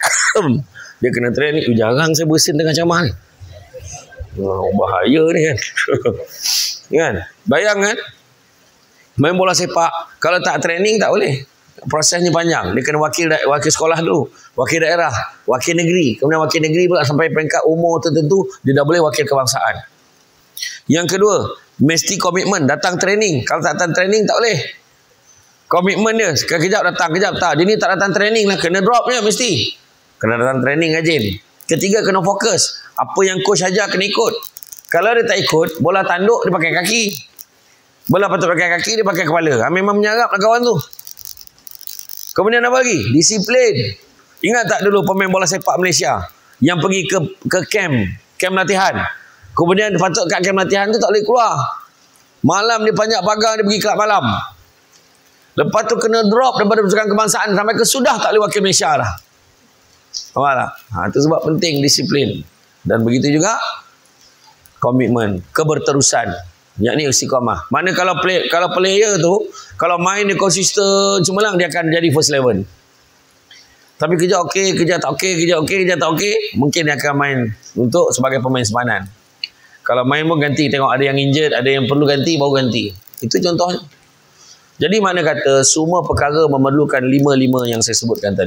Dia kena training. Jarang saya bersin tengah camah ni. Oh, bahaya ni kan. Kan? Bayang kan? Main bola sepak, kalau tak training tak boleh. Prosesnya panjang. Dia kena wakil wakil sekolah dulu, wakil daerah, wakil negeri, kemudian wakil negeri pula sampai peringkat umur tertentu dia dah boleh wakil kebangsaan. Yang kedua, mesti komitmen, datang training. Kalau tak datang training tak boleh. Komitmen dia, kejap datang, kejap tak. Dia ni tak datang training lah, kena dropnya mesti. Kena datang training rajin. Ketiga, kena fokus. Apa yang coach ajar kena ikut. Kalau dia tak ikut, bola tanduk dia pakai kaki. Bola patut pakai kaki, dia pakai kepala. Ha, memang menyarap lah kawan tu. Kemudian apa lagi? Disiplin. Ingat tak dulu pemain bola sepak Malaysia yang pergi ke ke camp, camp latihan. Kemudian patut kat camp latihan tu tak boleh keluar. Malam dia panjat pagar, dia pergi kelab malam. Lepas tu kena drop daripada pasukan kebangsaan sampai ke sudah tak boleh wakil Malaysia lah. Faham tak? Ha, itu sebab penting disiplin. Dan begitu juga komitmen, keberterusan. Yakni istiqamah. Mana kalau play, kalau player tu kalau main dia konsisten cemerlang, dia akan jadi first eleven. Tapi kerja okey, kerja tak okey, kerja okey, kerja tak okey, mungkin dia akan main untuk sebagai pemain sepanan. Kalau main pun ganti, tengok ada yang injured, ada yang perlu ganti, baru ganti. Itu contohnya. Jadi mana kata semua perkara memerlukan lima-lima yang saya sebutkan tadi.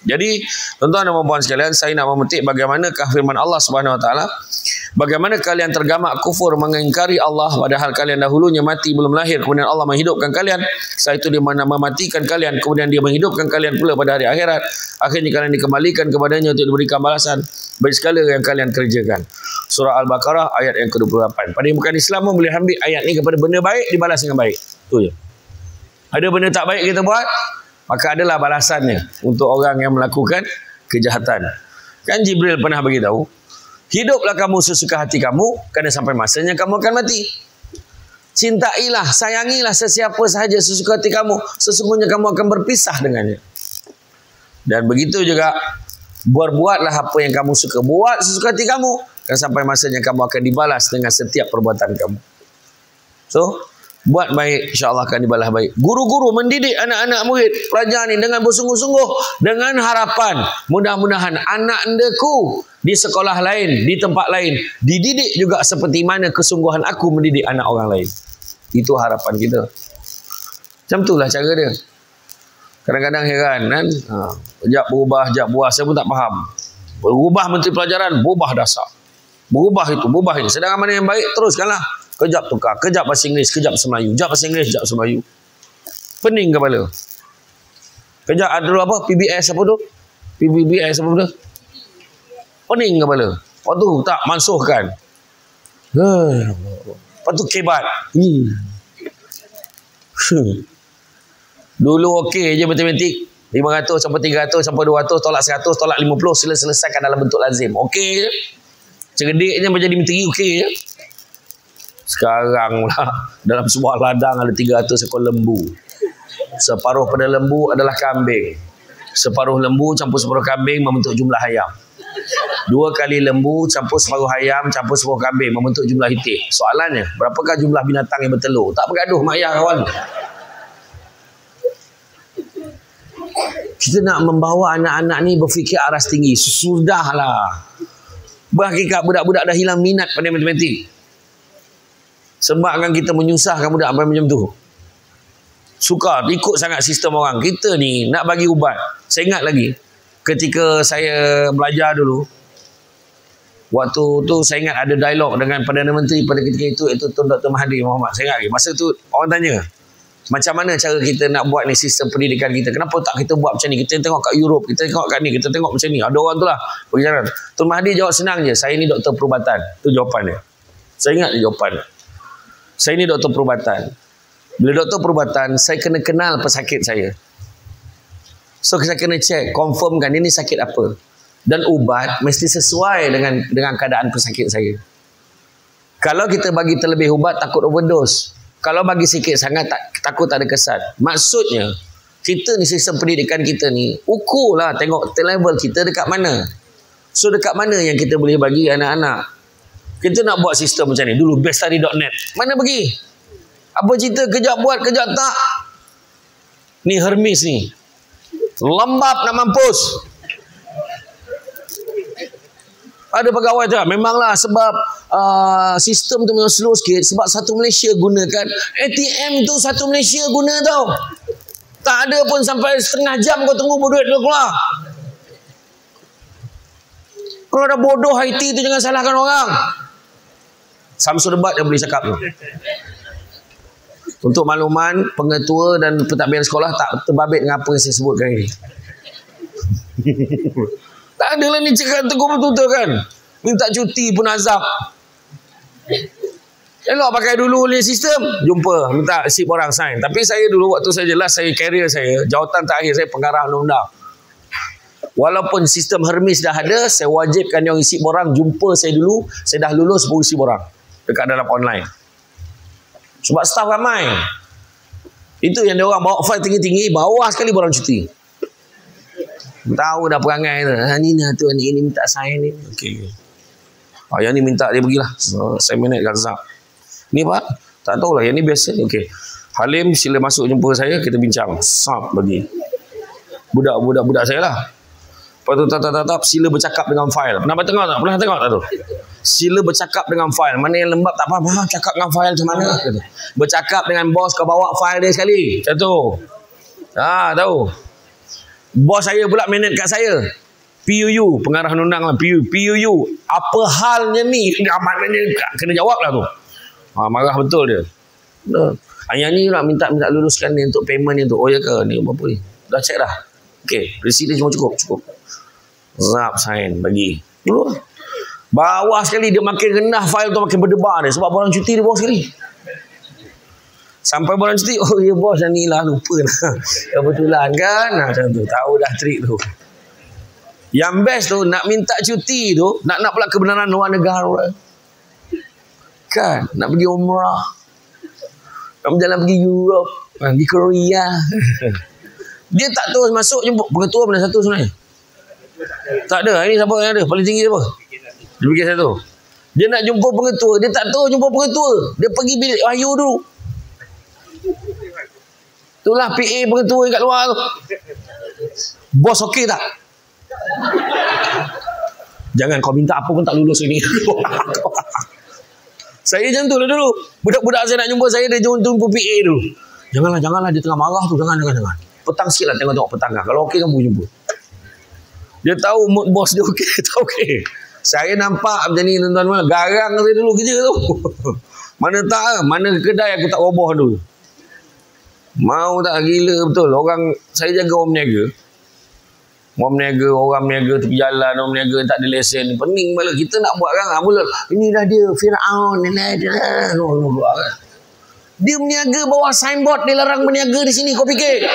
Jadi, tuan-tuan dan puan sekalian, saya nak memetik bagaimanakah firman Allah Subhanahu Wa Taala. Bagaimana kalian tergamak kufur mengingkari Allah padahal kalian dahulunya mati belum lahir, kemudian Allah menghidupkan kalian. Setelah itu dia mematikan kalian, kemudian dia menghidupkan kalian pula pada hari akhirat. Akhirnya kalian dikembalikan kepadanya untuk diberikan balasan bagi segala yang kalian kerjakan. Surah Al-Baqarah ayat yang ke dua puluh lapan. Pada yang bukan Islam pun boleh ambil ayat ni kepada benda baik dibalas dengan baik. Tu je. Ada benda tak baik kita buat, maka adalah balasannya untuk orang yang melakukan kejahatan. Kan Jibril pernah beritahu, hiduplah kamu sesuka hati kamu, kerana sampai masanya kamu akan mati. Cintailah, sayangilah sesiapa sahaja sesuka hati kamu, sesungguhnya kamu akan berpisah dengannya. Dan begitu juga, buat-buatlah apa yang kamu suka buat sesuka hati kamu, dan sampai masanya kamu akan dibalas dengan setiap perbuatan kamu. So, buat baik, insya-Allah akan dibalas baik. Guru-guru mendidik anak-anak murid pelajar ni dengan bersungguh-sungguh, dengan harapan mudah-mudahan anak andaku di sekolah lain, di tempat lain dididik juga seperti mana kesungguhan aku mendidik anak orang lain. Itu harapan kita. Macam itulah cara dia. Kadang-kadang heran kan, ha, jap berubah, jap buah, saya pun tak faham. Berubah menteri pelajaran, berubah dasar. Berubah itu, berubah ini. Sedangkan mana yang baik, teruskanlah. Kejap tukar, kejap bahasa Inggeris, kejap bahasa Melayu, kejap bahasa Inggeris, kejap bahasa Melayu. Pening kepala. Kejap ada apa? P B S apa tu? P B B S apa tu? Pening kepala. Lepas tu tak mansuhkan. Lepas tu kebat. Dulu okey je matematik. lima ratus sampai tiga ratus sampai dua ratus, tolak seratus, tolak lima puluh, sila selesaikan dalam bentuk lazim. Okey je. Cerdiknya menjadi menteri okey je. Sekarang lah, dalam sebuah ladang ada tiga ratus ekor lembu. Separuh pada lembu adalah kambing. Separuh lembu campur separuh kambing membentuk jumlah ayam. Dua kali lembu campur separuh ayam campur separuh kambing membentuk jumlah itik. Soalannya, berapakah jumlah binatang yang bertelur? Tak bergaduh mak ayah kawan. Kita nak membawa anak-anak ni berfikir aras tinggi. Sudahlah. Berhakikat budak-budak dah hilang minat pada matematik. Sebab kan kita menyusahkan budak apa macam tu. Suka ikut sangat sistem orang. Kita ni nak bagi ubat. Saya ingat lagi ketika saya belajar dulu. Waktu tu saya ingat ada dialog dengan Perdana Menteri pada ketika itu, iaitu Tun Doktor Mahathir Mohamad. Saya ingat lagi. Masa tu orang tanya, macam mana cara kita nak buat ni sistem pendidikan kita? Kenapa tak kita buat macam ni? Kita tengok kat Europe, kita tengok kat ni, kita tengok macam ni. Ada orang tu lah berbicara. Tun Mahathir jawab senang je, saya ni doktor perubatan. Itu jawapan dia. Saya ingat jawapan dia. Saya ni doktor perubatan. Bila doktor perubatan, saya kena kenal pesakit saya. So saya kena check, confirmkan dia ni sakit apa. Dan ubat mesti sesuai dengan dengan keadaan pesakit saya. Kalau kita bagi terlebih ubat, takut overdose. Kalau bagi sikit sangat, tak, takut tak ada kesan. Maksudnya, kita ni sistem pendidikan kita ni, ukurlah tengok level kita dekat mana. So dekat mana yang kita boleh bagi anak-anak. Kita nak buat sistem macam ni. Dulu beststudy dot net. Mana pergi? Apa cerita? Kejap buat, kejap tak. Ni Hermes ni. Lembab nak mampus. Ada pegawai tu. Memanglah sebab uh, sistem tu memang slow sikit. Sebab satu Malaysia gunakan. A T M tu satu Malaysia guna tau. Tak ada pun sampai setengah jam kau tunggu berduit tu keluar. Kalau ada bodoh I T tu jangan salahkan orang. Samsul Debat yang boleh cakap tu. Untuk makluman, pengetua dan pentadbiran sekolah tak terbabit dengan apa yang saya sebutkan ini. Tak adalah ni cakap tegur betul-betul kan. Minta cuti pun azab. Elok pakai dulu ni sistem. Jumpa, minta sip orang sign. Tapi saya dulu waktu saya jelas, saya career saya, jawatan terakhir saya pengarah undang-undang. Walaupun sistem Hermes dah ada, saya wajibkan yang isi borang jumpa saya dulu. Saya dah lulus baru isi borang dekat dalam online. Sebab staff ramai. Itu yang dia orang bawa file tinggi-tinggi, bawah sekali borang cuti. Tahu dah perangai tu. Ha, ni lah tu, ni, ni minta sign ni. Okey. Ah, yang ni minta dia pergilah. So, saya minat kat Zab. Ni pak? Tak tahulah, yang ni biasa. Okey. Halim sila masuk jumpa saya, kita bincang. Sab bagi. Budak-budak budak saya lah. Lepas tu tatap-tatap, sila bercakap dengan file. Pernah tengok tak? Pernah tengok tak tu? Sila bercakap dengan file. Mana yang lembab tak faham. Ha, cakap dengan file macam mana? Kata. Bercakap dengan bos, kau bawa file dia sekali. Macam tu. Ha, tahu. Bos saya pula manage kat saya. P U U, pengarah undang lah. P U U, P U U. Apa halnya ni? Maknanya kena jawab lah tu. Ha, marah betul dia. Dah. Yang ni lah minta minta luluskan ni untuk payment ni tu. Oh ya ke? Ni apa ni? Dah check dah. Okey, receipt dia cuma cukup. Cukup. Rap sign bagi. Dulu. Bawah sekali dia makin rendah file tu makin berdebar dia. Sebab orang cuti dia bawah sekali. Sampai bulan cuti, oh ya bos, ni lah lupa lah. Kebetulan kan, nah, macam tu, tahu dah trik tu. Yang best tu, nak minta cuti tu, nak nak pula kebenaran luar negara. Kan, nak pergi umrah. Nak berjalan pergi Europe, pergi Korea. Dia tak terus masuk jemput. Pengetua mana satu sebenarnya? Tak ada, ini siapa yang ada? Paling tinggi siapa? Dia pergi satu. Dia nak jumpa pengetua, dia tak tahu jumpa pengetua. Dia pergi bilik Wahyu dulu. Itulah P A pengetua kat luar tu. Bos okey tak? Jangan kau minta apa pun tak lulus ini. Saya macam tu lah dulu. Budak-budak saya nak jumpa saya, dia jumpa P A dulu. Janganlah, janganlah, dia tengah marah tu. Jangan, jangan, jangan. Petang sikit lah tengok-tengok petang. Kalau okey kan boleh jumpa. Dia tahu mood bos dia okey, tak okey. Saya nampak macam ni tuan-tuan. Garang saya dulu kerja tu. Mana tak, mana kedai aku tak roboh dulu. Mau tak, gila betul. Orang, saya jaga orang meniaga. Orang meniaga, orang meniaga tepi jalan, orang meniaga tak ada lesen. Pening bala. Kita nak buat kan, mula ini dah dia Firaun. Dia meniaga bawah signboard, dia larang meniaga di sini, kau fikir.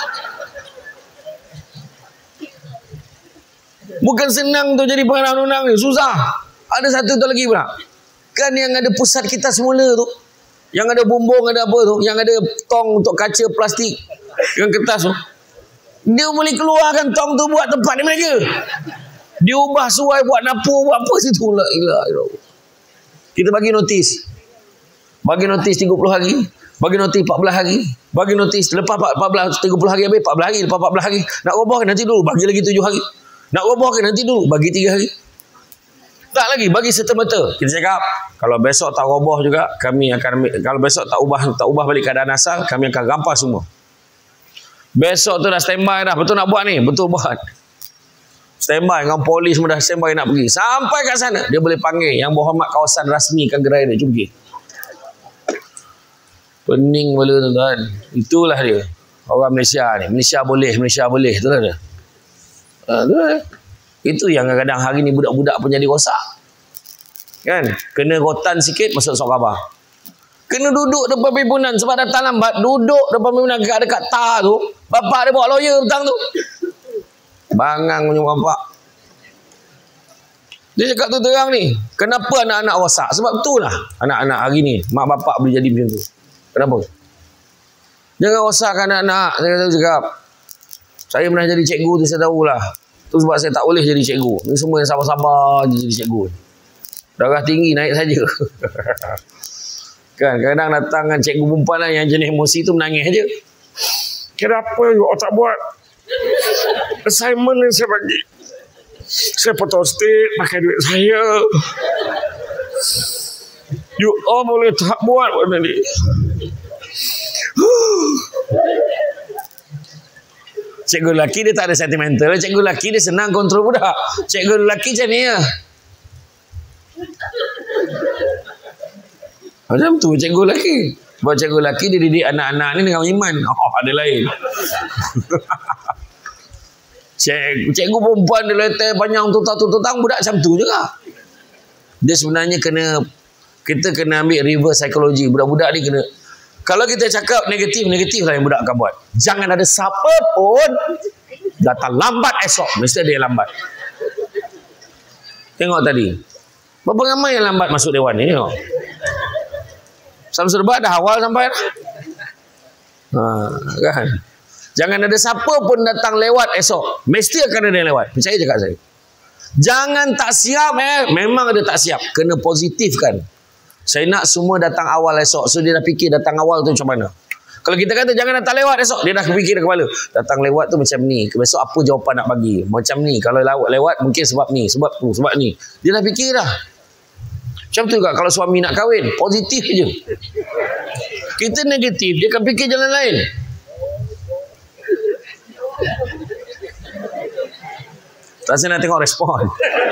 Bukan senang tu jadi pengarah undang ni, susah. Ada satu tu lagi pula. Kan yang ada pusat kita semula tu, yang ada bumbung, ada apa tu, yang ada tong untuk kaca plastik, yang kertas tu, dia boleh keluarkan tong tu buat tempat dia mereka. Dia ubah suai buat dapur, buat apa situ. La ilaha illallah. Kita bagi notis. Bagi notis tiga puluh hari, bagi notis empat belas hari, bagi notis lepas empat belas tiga puluh hari habis, empat belas hari, lepas empat belas hari. Nak roboh nanti dulu, bagi lagi tujuh hari. Nak roboh nanti dulu, bagi tiga hari. Tak lagi, bagi serta-merta. Kita cakap, kalau besok tak roboh juga, kami akan, kalau besok tak ubah tak ubah balik keadaan asal, kami akan rampas semua. Besok tu dah standby dah, betul nak buat ni, betul buat. Standby, dengan polis semua dah standby nak pergi. Sampai kat sana, dia boleh panggil yang berhormat kawasan rasmi kan gerai dia, jom pergi. Pening bala tuan-tuan. Itulah dia. Orang Malaysia ni. Malaysia boleh, Malaysia boleh. Itulah dia. Ha, itulah dia. Itu yang kadang-kadang hari ni budak-budak pun jadi rosak. Kan? Kena rotan sikit masuk sok khabar. Kena duduk depan pimpinan sebab datang lambat. Duduk depan pimpinan dekat tar tu. Bapak dia bawa lawyer petang tu. Bangang punya bapak. Dia cakap tu terang ni. Kenapa anak-anak rosak? Sebab tu lah. Anak-anak hari ni. Mak bapak boleh jadi macam tu. Kenapa? Jangan rosakkan anak-anak. Saya cakap. Saya pernah jadi cikgu tu, saya tahulah. Tu sebab saya tak boleh jadi cikgu. Ni semua yang sabar-sabar je jadi cikgu. Darah tinggi naik saja. Kan, kadang-kadang datang dengan cikgu perempuan lah yang jenis emosi tu menangis je. Kenapa you tak buat assignment yang saya bagi? Saya potong state pakai duit saya. You all boleh tak buat benda ni. Cikgu lelaki dia tak ada sentimental. Cikgu lelaki dia senang kontrol budak. Cikgu lelaki macam ni lah. Macam tu cikgu lelaki. Sebab cikgu lelaki dia didik anak-anak ni dengan iman. Oh, ada lain. Cikgu, cikgu perempuan dia letak panjang tutang-tutang budak macam tu juga. Dia sebenarnya kena, kita kena ambil reverse psychology. Budak-budak ni kena, kalau kita cakap negatif-negatif lah yang budak akan buat. Jangan ada siapa pun datang lambat esok. Mesti dia lambat. Tengok tadi. Berapa ramai yang lambat masuk dewan ni? Tengok. Samsul Bar dah awal sampai. Ha, kan? Jangan ada siapa pun datang lewat esok. Mesti akan ada yang lewat. Percaya cakap saya. Jangan tak siap eh. Memang ada tak siap. Kena positifkan. Saya nak semua datang awal esok. So dia dah fikir datang awal tu macam mana. Kalau kita kata jangan datang lewat esok, dia dah fikir dah kepala. Datang lewat tu macam ni. Besok apa jawapan nak bagi. Macam ni. Kalau lewat, lewat mungkin sebab ni. Sebab tu. Sebab ni. Dia dah fikir dah. Macam tu juga kalau suami nak kahwin. Positif je. Kita negatif. Dia akan fikir jalan lain. Rasa nak tengok respon.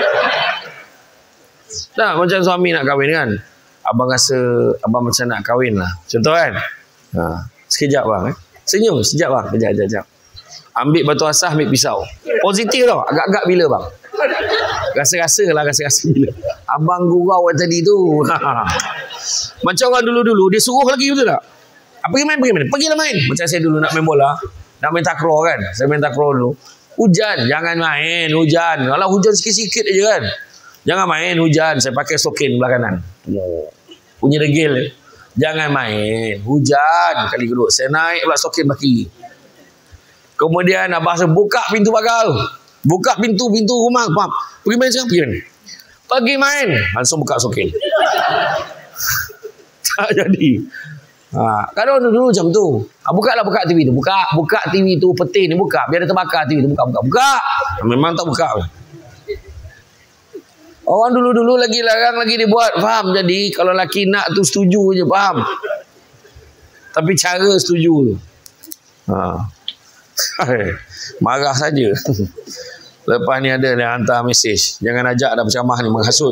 Tak, macam suami nak kahwin kan. Abang rasa abang macam nak kahwin lah. Contoh kan. Ha, sekejap bang. Eh. Senyum, sekejap bang. Kejap, kejap, kejap. Ambil batu asah, ambil pisau. Positif tau. Agak-agak bila bang? Rasa-rasa lah, rasa-rasa bila. Abang gurau tadi tu. Macam orang dulu-dulu, dia suruh lagi betul tak? Pergi main, pergi main. Pergilah main. Macam saya dulu nak main bola. Nak main takraw kan. Saya main takraw dulu. Hujan, jangan main. Hujan. Kalau hujan sikit-sikit je kan. Jangan main hujan. Saya pakai sokin belah kanan. Punya degil. Jangan main. Hujan. Kali kedua. Saya naik pula sokin baki. Kemudian abah saya buka pintu pagar. Buka pintu-pintu rumah. Pam. Pergi main sekarang. Pergi main. Pergi main. Langsung buka sokin. Tak jadi. Ha, kalau dulu macam tu. Ha, buka lah buka T V tu. Buka buka T V tu peti ni buka. Biar dia terbakar T V tu. Buka buka buka. Ha, memang tak buka. Orang dulu-dulu lagi larang lagi dibuat. Faham? Jadi kalau laki nak tu setuju je. Faham? Tapi cara setuju tu. Ha. Marah saja. Lepas ni ada yang hantar mesej. Jangan ajak dah bercamah ni menghasut.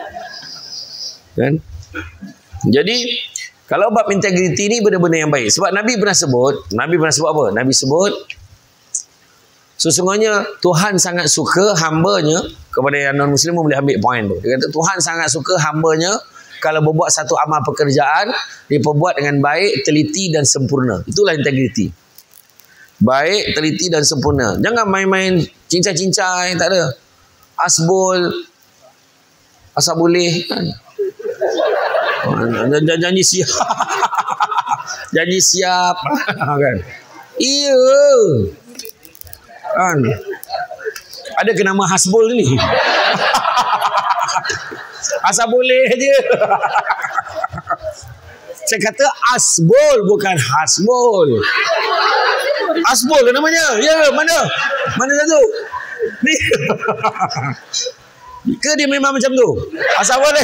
Kan? Jadi kalau bab integriti ni benda-benda yang baik. Sebab Nabi pernah sebut, Nabi pernah sebut apa? Nabi sebut, sesungguhnya Tuhan sangat suka hambanya, kepada yang non-Muslim boleh ambil poin tu. Dia kata Tuhan sangat suka hambanya kalau berbuat satu amal pekerjaan, dia perbuat dengan baik, teliti dan sempurna. Itulah integriti. Baik, teliti dan sempurna. Jangan main-main cincai-cincai, tak ada. Asbol, asal boleh kan. Janji siap. Janji siap. Kan? Iya. Kan? Ada ke nama Hasbul ni? Asal boleh je. Saya kata Asbul bukan Hasbul. Asbul ke namanya? Ya, mana? Mana satu? Ni. Ke dia memang macam tu? Asal boleh?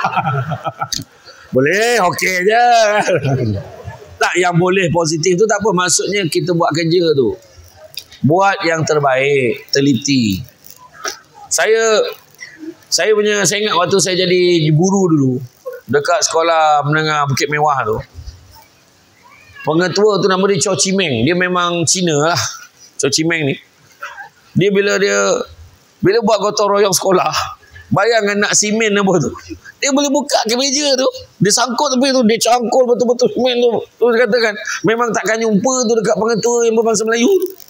Boleh, okey je. Tak, yang boleh positif tu tak apa. Maksudnya kita buat kerja tu. Buat yang terbaik, teliti. Saya saya punya saya ingat waktu saya jadi guru dulu dekat sekolah menengah Bukit Mewah tu. Pengetua tu nama dia Cho Chi Meng. Dia memang Cina lah. Cho Chi Meng ni. Dia bila dia bila buat gotong royong sekolah, bayangkan nak simen apa tu. Dia boleh buka ke meja tu. Dia sangkut tepi tu. Dia cangkul betul-betul simen tu. Tu dia katakan. Memang takkan jumpa tu dekat pengetua yang berbangsa Melayu.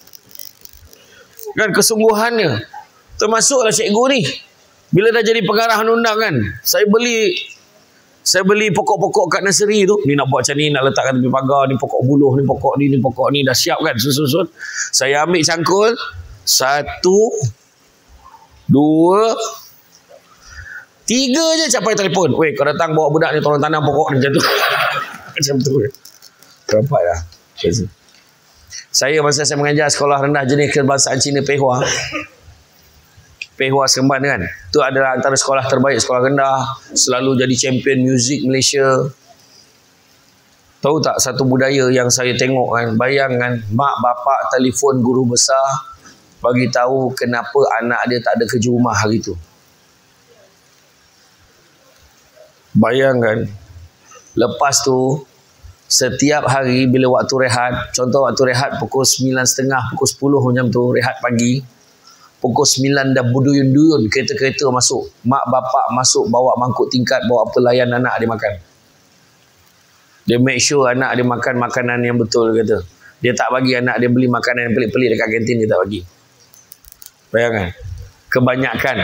Kan kesungguhannya. Termasuklah cikgu ni. Bila dah jadi pengarah undang kan. Saya beli. Saya beli pokok-pokok kat nursery tu. Ni nak buat macam ni. Nak letakkan tepi pagar. Ni pokok buluh. Ni pokok ni. Ni pokok ni. Dah siap kan. Susun-susun. Saya ambil cangkul. Satu. Dua. Tiga je capai telefon. Weh, kau datang bawa budak ni tolong tanam pokok ni macam tu. Macam tu. Nampak dah. Saya masa saya mengajar sekolah rendah jenis kebangsaan Cina Pei Hua. Pei Hua Seremban kan. Itu adalah antara sekolah terbaik sekolah rendah. Selalu jadi champion muzik Malaysia. Tahu tak satu budaya yang saya tengok kan. Bayangkan mak bapak telefon guru besar. Bagi tahu kenapa anak dia tak ada kerja rumah hari tu. Bayangkan. Lepas tu, setiap hari bila waktu rehat, contoh waktu rehat pukul sembilan tiga puluh, pukul sepuluh macam tu, rehat pagi. Pukul sembilan dah berduyun-duyun kereta-kereta masuk. Mak bapak masuk bawa mangkuk tingkat, bawa apa layan anak dia makan. Dia make sure anak dia makan makanan yang betul kata. Dia tak bagi anak dia beli makanan yang pelik-pelik dekat kantin, dia tak bagi. Bayangkan. Kebanyakan.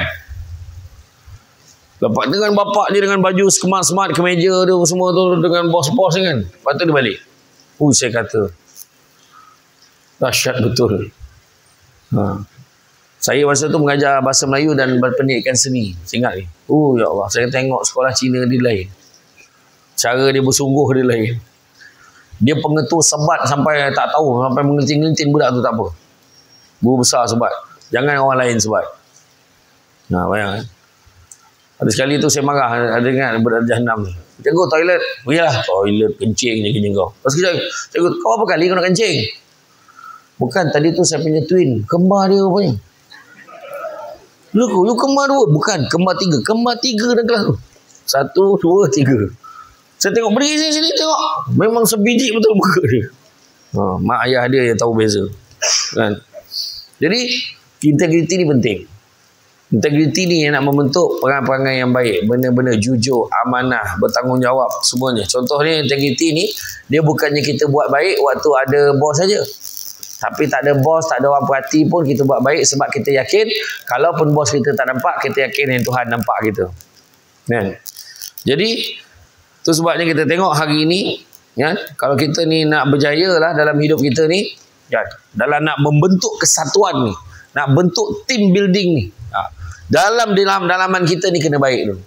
Lepas dengan bapak dia dengan baju smart-smart, kemeja tu semua tu dengan bos-bos kan. Lepas tu dia balik. Uh, saya kata. Dahsyat betul. Ha. Saya masa tu mengajar bahasa Melayu dan berpendidikan seni. Saya ingat ni. Oh ya Allah. Saya tengok sekolah Cina dia lain. Cara dia bersungguh dia lain. Dia pengetua sebat sampai tak tahu. Sampai mengelinting-gelinting budak tu tak apa. Guru besar sebat. Jangan orang lain sebat. Nah, bayang. Ada sekali tu saya marah. Ada ingat berada jahanam tu. Cikgu toilet. Yalah, toilet kencing je kencing kau. Lepas kejap. Cikgu, kau apa kali kau nak kencing? Bukan, tadi tu saya punya twin. Kembar dia rupanya. Lu, you kembar dua. Bukan, kembar tiga. Kembar tiga dalam kelas tu. Satu, dua, tiga. Saya tengok, beri sini, sini tengok. Memang sebiji betul muka dia. Ha, mak ayah dia yang tahu beza. Kan? Jadi, integriti ni penting. Integriti ni yang nak membentuk perangai-perangai yang baik. Benar-benar jujur, amanah, bertanggungjawab, semuanya. Contohnya, integriti ni, dia bukannya kita buat baik waktu ada bos saja. Tapi tak ada bos, tak ada orang perhati pun kita buat baik sebab kita yakin kalaupun bos kita tak nampak, kita yakin yang Tuhan nampak kita. Kan? Jadi, tu sebabnya kita tengok hari ini, ya, kalau kita ni nak berjaya lah dalam hidup kita ni, ya, dalam nak membentuk kesatuan ni, nak bentuk team building ni, ha, dalam dalam dalaman kita ni kena baik dulu.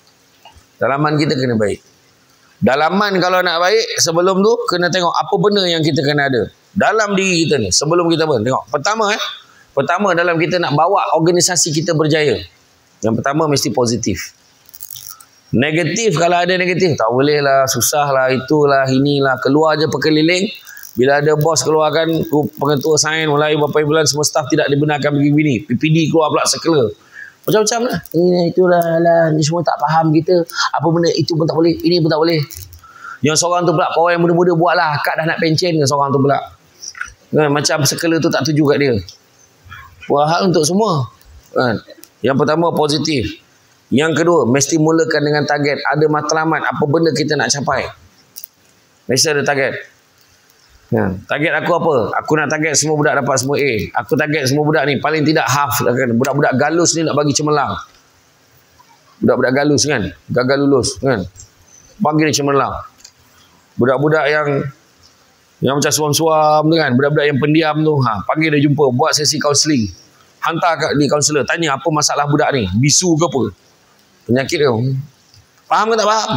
Dalaman kita kena baik. Dalaman kalau nak baik, sebelum tu kena tengok apa benda yang kita kena ada dalam diri kita ni sebelum kita pun tengok. Pertama eh, pertama dalam kita nak bawa organisasi kita berjaya. Yang pertama mesti positif. Negatif, kalau ada negatif, tak boleh lah, susah lah, itulah, inilah, keluar je perkeliling. Bila ada bos keluarkan pengetua sain mulai beberapa bulan semua staf tidak dibenarkan begini-begini. P P D keluar pula sekela. Macam-macam lah. Ini itulah lah, ni semua tak faham kita. Apa benda itu pun tak boleh, ini pun tak boleh. Yang seorang tu pula, kawan yang muda-muda buatlah, akak dah nak pencen ke seorang tu pula. Kan, macam sekela tu tak tuju kat dia. Buat hal untuk semua. Kan? Yang pertama positif. Yang kedua, mesti mulakan dengan target. Ada matlamat, apa benda kita nak capai. Mesti ada target. Ya. Target aku apa? Aku nak target semua budak dapat semua A. Aku target semua budak ni paling tidak half. Kan? Budak-budak galus ni nak bagi cemerlang. Budak-budak galus kan, gagal lulus kan, bagi dia cemerlang. Budak-budak yang yang macam suam-suam tu kan, budak-budak yang pendiam tu, ha, panggil dia jumpa, buat sesi kaunseling. Hantar kat di kaunselor, tanya apa masalah budak ni, bisu ke apa, penyakit dia, faham ke tak faham,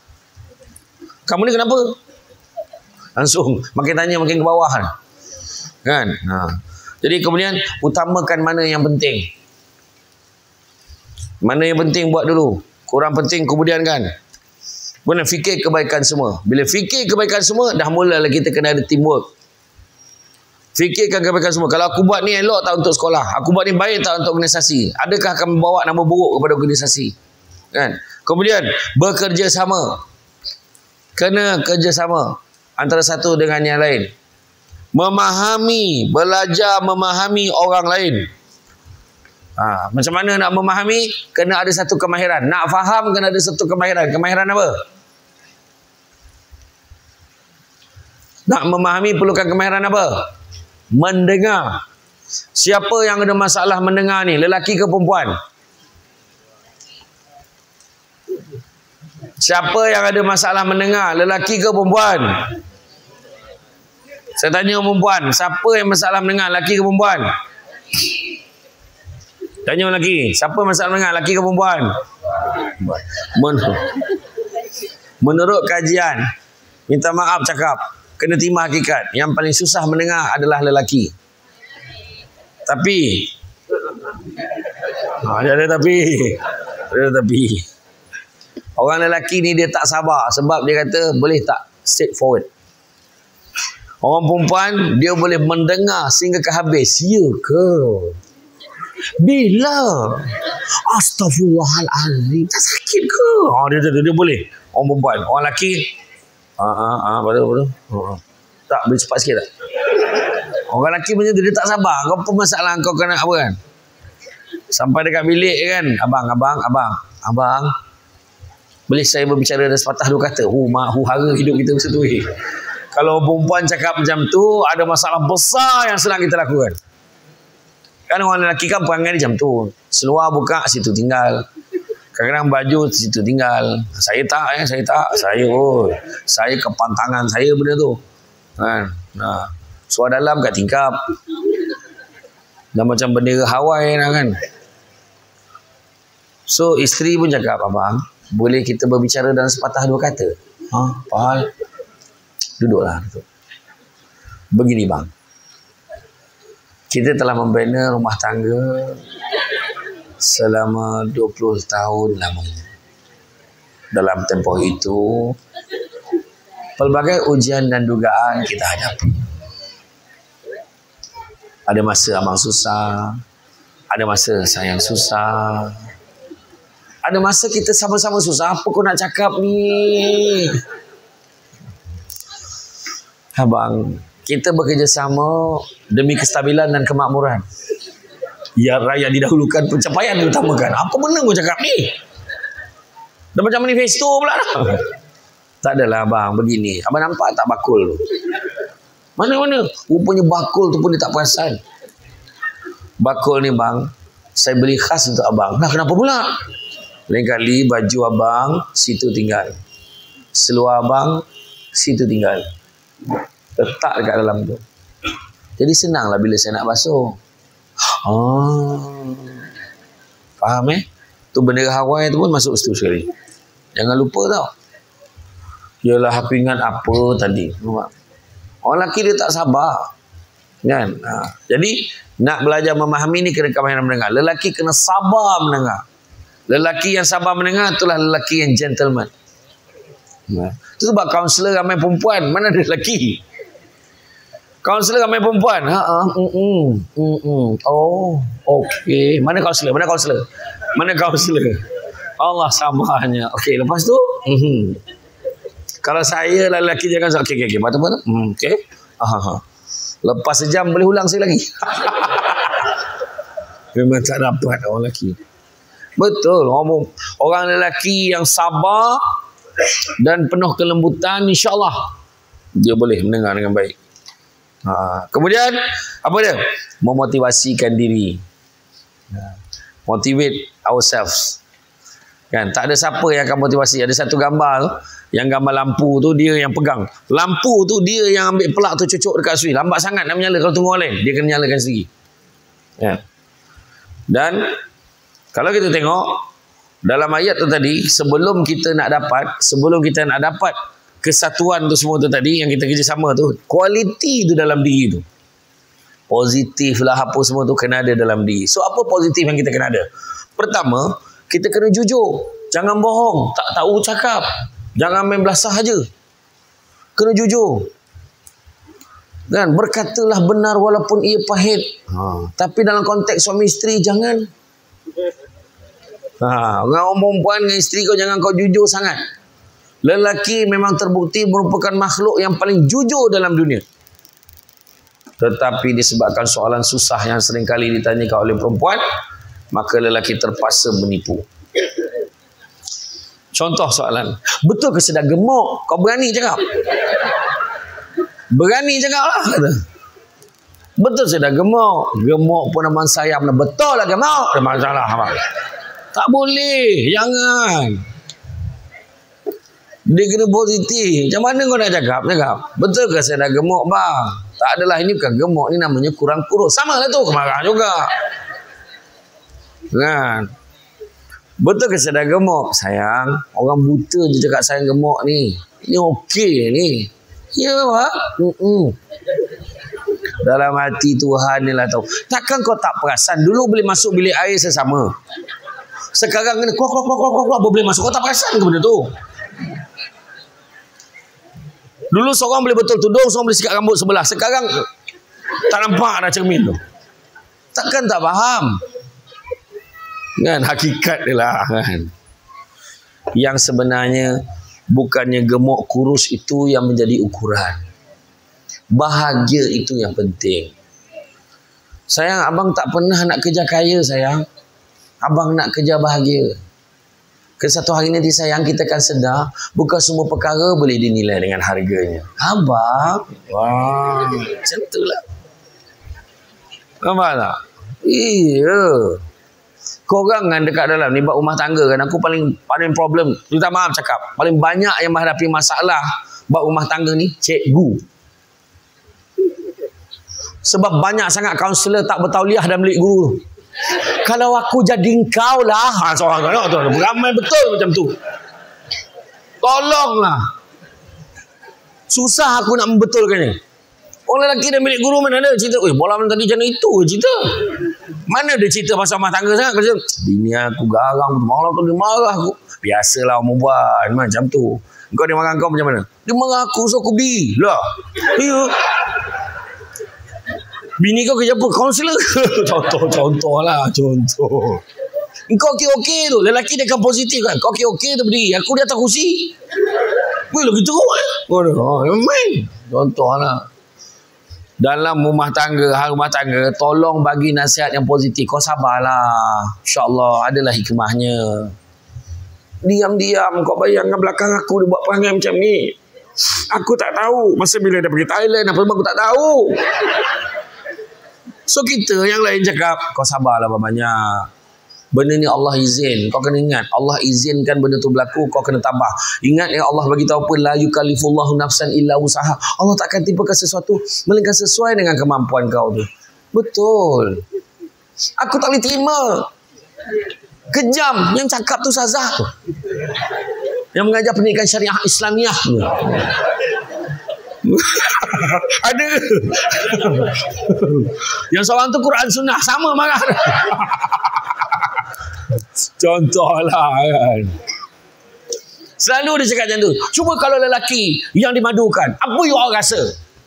kamu ni kenapa, langsung makin tanya makin ke bawah kan, kan? Ha. Jadi kemudian utamakan mana yang penting, mana yang penting buat dulu, kurang penting kemudian kan. Benar, fikir kebaikan semua. Bila fikir kebaikan semua, dah mulalah kita kena ada teamwork. Fikirkan kebaikan semua. Kalau aku buat ni elok tak untuk sekolah, aku buat ni baik tak untuk organisasi, adakah akan membawa nama buruk kepada organisasi, kan? Kemudian bekerja sama, kena kerjasama antara satu dengan yang lain. Memahami, belajar memahami orang lain. Ha, macam mana nak memahami? Kena ada satu kemahiran. Nak faham kena ada satu kemahiran. Kemahiran apa? Nak memahami perlukan kemahiran apa? Mendengar. Siapa yang ada masalah mendengar ni? Lelaki ke perempuan? Siapa yang ada masalah mendengar? Lelaki ke perempuan? Saya tanya perempuan, siapa yang masalah mendengar? Lelaki ke perempuan? Tanya lelaki, siapa masalah mendengar? Lelaki ke perempuan? Menurut, menurut kajian, minta maaf cakap, kena terima hakikat, yang paling susah mendengar adalah lelaki. Tapi ada ada tapi ada tapi orang lelaki ni dia tak sabar sebab dia kata boleh tak straight forward. Orang perempuan dia boleh mendengar sehingga ke habis. Ya ke? Bila? Astaghfirullahalazim. Tak sakit ke? Oh, dia, dia, dia boleh. Orang perempuan. Orang lelaki ah ah ah betul betul. Oh, tak boleh cepat sikit tak? Orang lelaki macam tu dia tak sabar. Kau apa masalah kau kena apa kan? Sampai dekat bilik kan, abang abang abang abang. Boleh saya berbicara dan sepatah dua kata? Hu mak hu hara hidup kita macam tu. Eh. Kalau perempuan cakap macam tu, ada masalah besar yang sedang kita lakukan. Kan orang lelaki kan perangai dia macam tu. Seluar buka, situ tinggal. Kadang-kadang baju, situ tinggal. Saya tak, eh, saya tak. Saya, oh, saya kepantangan saya benda tu. Kan? Nah, seluar dalam kat tingkap. Dah macam bendera Hawaii lah kan. So, isteri pun cakap, abang, boleh kita berbicara dalam sepatah dua kata? Ha, apa hal? Duduklah. Begini bang, kita telah membina rumah tangga selama dua puluh tahun lamanya. Dalam tempoh itu, pelbagai ujian dan dugaan kita hadapi. Ada masa abang susah, Ada masa sayang susah. Ada masa kita sama-sama susah. Apa kau nak cakap ni? Abang, kita bekerjasama demi kestabilan dan kemakmuran. Ya, rakyat didahulukan, pencapaian diutamakan. Apa benda kau cakap ni? Dah macam manifesto pula dah. Tak adalah abang, begini. Abang nampak tak bakul tu? Mana-mana? Rupanya bakul tu pun dia tak perasan. Bakul ni bang, saya beli khas untuk abang. Nah, kenapa pula? Lain kali baju abang situ tinggal, seluar abang situ tinggal, letak dekat dalam tu. Jadi senanglah bila saya nak basuh. Ah, faham eh? Tu bendera Hawaii tu pun masuk situ sekali. Jangan lupa tau. Yalah, aku ingat apa tadi. Orang lelaki dia tak sabar, kan? Ha. Jadi nak belajar memahami ni kena kemahiran mendengar. Lelaki kena sabar mendengar. Lelaki yang sabar mendengar itulah lelaki yang gentleman. Nah, itu sebab kaunselor ramai perempuan, mana ada lelaki. Kaunselor ramai perempuan. Ha ah, mm -mm, mm -mm. Oh, okey. Mana kaunselor? Mana kaunselor? Mana kaunselor? Allah sabarnya. Okey, lepas tu, mm -hmm. Kalau saya lelaki jangan okey okey okey. Betul betul. Hmm, okey. Ah ha. Lepas sejam boleh ulang saya lagi. Memang tak dapat orang lelaki. Betul. Orang, orang lelaki yang sabar dan penuh kelembutan, insya-Allah dia boleh mendengar dengan baik. Ha. Kemudian apa dia? Memotivasikan diri. Ha. Motivate ourselves. Kan, tak ada siapa yang akan motivasi. Ada satu gambar, yang gambar lampu tu dia yang pegang. Lampu tu dia yang ambil pelak tu cucuk dekat switch. Lambat sangat nak menyala kalau tunggu orang lain. Dia kena nyalakan sendiri. Ya. Dan kalau kita tengok dalam ayat tu tadi, sebelum kita nak dapat, sebelum kita nak dapat kesatuan tu semua tu tadi yang kita kerjasama tu, kualiti tu dalam diri tu. Positif lah apa semua tu kena ada dalam diri. So apa positif yang kita kena ada? Pertama, kita kena jujur. Jangan bohong. Tak tahu cakap. Jangan main belasah saja. Kena jujur. Dan berkatalah benar walaupun ia pahit. Ha. Tapi dalam konteks suami isteri jangan. Ha. Orang perempuan dengan isteri kau jangan kau jujur sangat. Lelaki memang terbukti merupakan makhluk yang paling jujur dalam dunia. Tetapi disebabkan soalan susah yang seringkali ditanyakan oleh perempuan, maka lelaki terpaksa menipu. Contoh soalan, betul ke sedar gemuk? Kau berani cakap? Berani cakap lah, kata. Betul sedar gemuk? Gemuk pun nama sayap. Betul lah gemuk. Ada masalah. Tak boleh. Jangan. Dia kena positif. Macam mana kau nak cakap? Cakap. Betul ke sedar gemuk bang? Tak adalah, ini bukan gemuk. Ini namanya kurang kurus. Sama lah tu. Kemarah juga. Kan? Betul ke sedar gemuk? Sayang, orang buta je cakap sayang gemuk ni. Ini okey ni. Ya pak? Mm-mm. Dalam hati Tuhan ni lah tahu. Takkan kau tak perasan? Dulu boleh masuk bilik air sesama. Sekarang kena kuak kuak kuak kuak kuak boleh masuk. Kau tak perasan ke benda tu? Dulu seorang boleh betul tudung, seorang boleh sikat rambut sebelah. Sekarang tak nampak dah cermin tu. Takkan tak faham? Kan hakikat dia lah kan. Yang sebenarnya bukannya gemuk kurus itu yang menjadi ukuran. Bahagia itu yang penting. Sayang, abang tak pernah nak kerja kaya sayang. Abang nak kerja bahagia. Ke satu hari nanti sayang kita akan sedar bukan semua perkara boleh dinilai dengan harganya. Abang, wah, macam tu lah. Nampak tak? Iya. Korang kan dekat dalam ni buat rumah tangga kan, aku paling paling problem, minta maaf cakap, paling banyak yang menghadapi masalah buat rumah tangga ni cikgu. Sebab banyak sangat kaunselor tak bertauliah dan milik guru. Kalau aku jadi engkau lah, ha, seorang kan, tu, ramai betul macam tu. Tolonglah. Susah aku nak membetulkannya. Orang lelaki dan milik guru mana ada cerita, eh bola malam tadi macam itu cerita. Mana ada cerita pasal rumah tangga sangat. Kata, bini aku garang, malam tu dia marah aku. Biasalah orang buat macam tu. Kau dia marah kau macam mana? Dia marah aku, so aku beri lah. Ya. Bini kau kerja apa? Kaunselor ke? Contoh-contoh lah, contoh. Kau okey-okey tu. Lelaki dia kan positif kan. Kau okey-okey tu berdiri. Aku di atas kursi. Boleh gitu kau. Oh, main. Contoh lah. Dalam rumah tangga, hal rumah tangga, tolong bagi nasihat yang positif. Kau sabarlah. InsyaAllah adalah hikmahnya. Diam-diam kau bayangkan belakang aku dia buat perangai macam ni. Aku tak tahu. Masa bila dia pergi Thailand, apa sebab aku tak tahu. So kita yang lain cakap, kau sabarlah banyak. Benda ni Allah izin. Kau kena ingat, Allah izinkan benda tu berlaku, kau kena tabah. Ingat yang Allah bagi tahu pun, la yukallifullahu nafsan illa usaha. Allah takkan timpakan sesuatu melainkan sesuai dengan kemampuan kau tu. Betul. Aku tak boleh terima. Kejam yang cakap tu Ustazah tu. Yang mengajar pendidikan syariah Islamiah. Ada. Yang seorang tu Quran Sunnah sama marah. Contohlah kan. Selalu dia cakap macam tu. Cuba kalau lelaki yang dimadukan, apa you all rasa?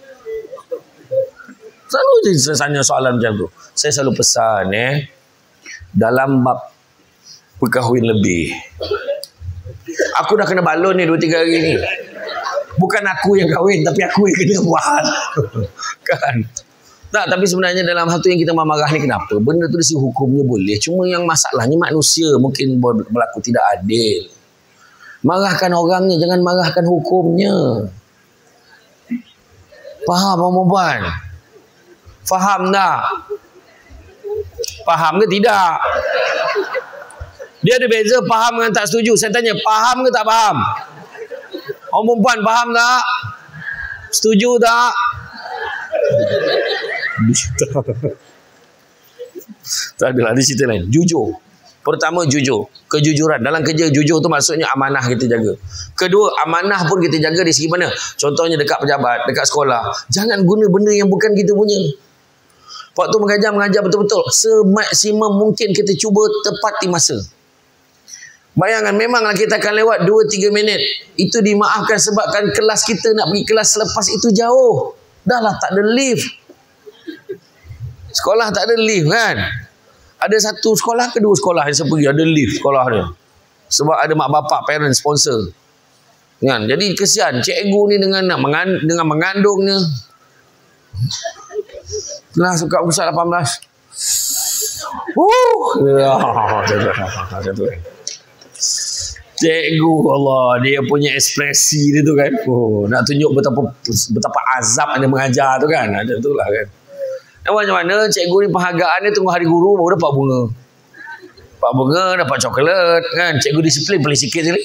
Selalu dia tanya soalan macam tu. Saya selalu pesan eh, dalam bab perkahwin lebih, aku dah kena balon ni dua tiga hari ni. Bukan aku yang kahwin, tapi aku yang kena buat. Kan? Tak, tapi sebenarnya dalam hal tu yang kita marah ni kenapa? Benda tu dari hukumnya boleh. Cuma yang masalahnya manusia mungkin berlaku tidak adil. Marahkan orangnya, jangan marahkan hukumnya. Faham perempuan? Faham tak? Faham ke tidak? Dia ada beza faham dengan tak setuju. Saya tanya, faham ke tak faham? Orang perempuan faham tak? Setuju tak? Tak adalah, ada cerita lain. Jujur. Pertama, jujur. Kejujuran. Dalam kerja, jujur tu maksudnya amanah kita jaga. Kedua, amanah pun kita jaga di segi mana? Contohnya dekat pejabat, dekat sekolah. Jangan guna benda yang bukan kita punya. Waktu mengajar, mengajar betul-betul. Semaksimum mungkin kita cuba tepati masa. Bayangkan, memanglah kita akan lewat dua tiga minit. Itu dimaafkan sebabkan kelas kita nak pergi kelas selepas itu jauh. Dah lah tak ada lift. Sekolah tak ada lift kan. Ada satu sekolah ke dua sekolah yang saya pergi ada lift sekolah dia. Sebab ada mak bapak, parent, sponsor. Kan? Jadi kesian cikgu ni dengan nak mengan, dengan mengandungnya. Kelas suka pusat lapan belas. Uh. Cikgu Allah, dia punya ekspresi dia tu kan. Oh, nak tunjuk betapa betapa azab dia mengajar tu kan. Ada tu lah kan. Dan macam mana cikgu ni penghargaan dia tunggu hari guru baru dapat bunga. Dapat bunga, dapat coklat kan. Cikgu disiplin paling sikit sekali.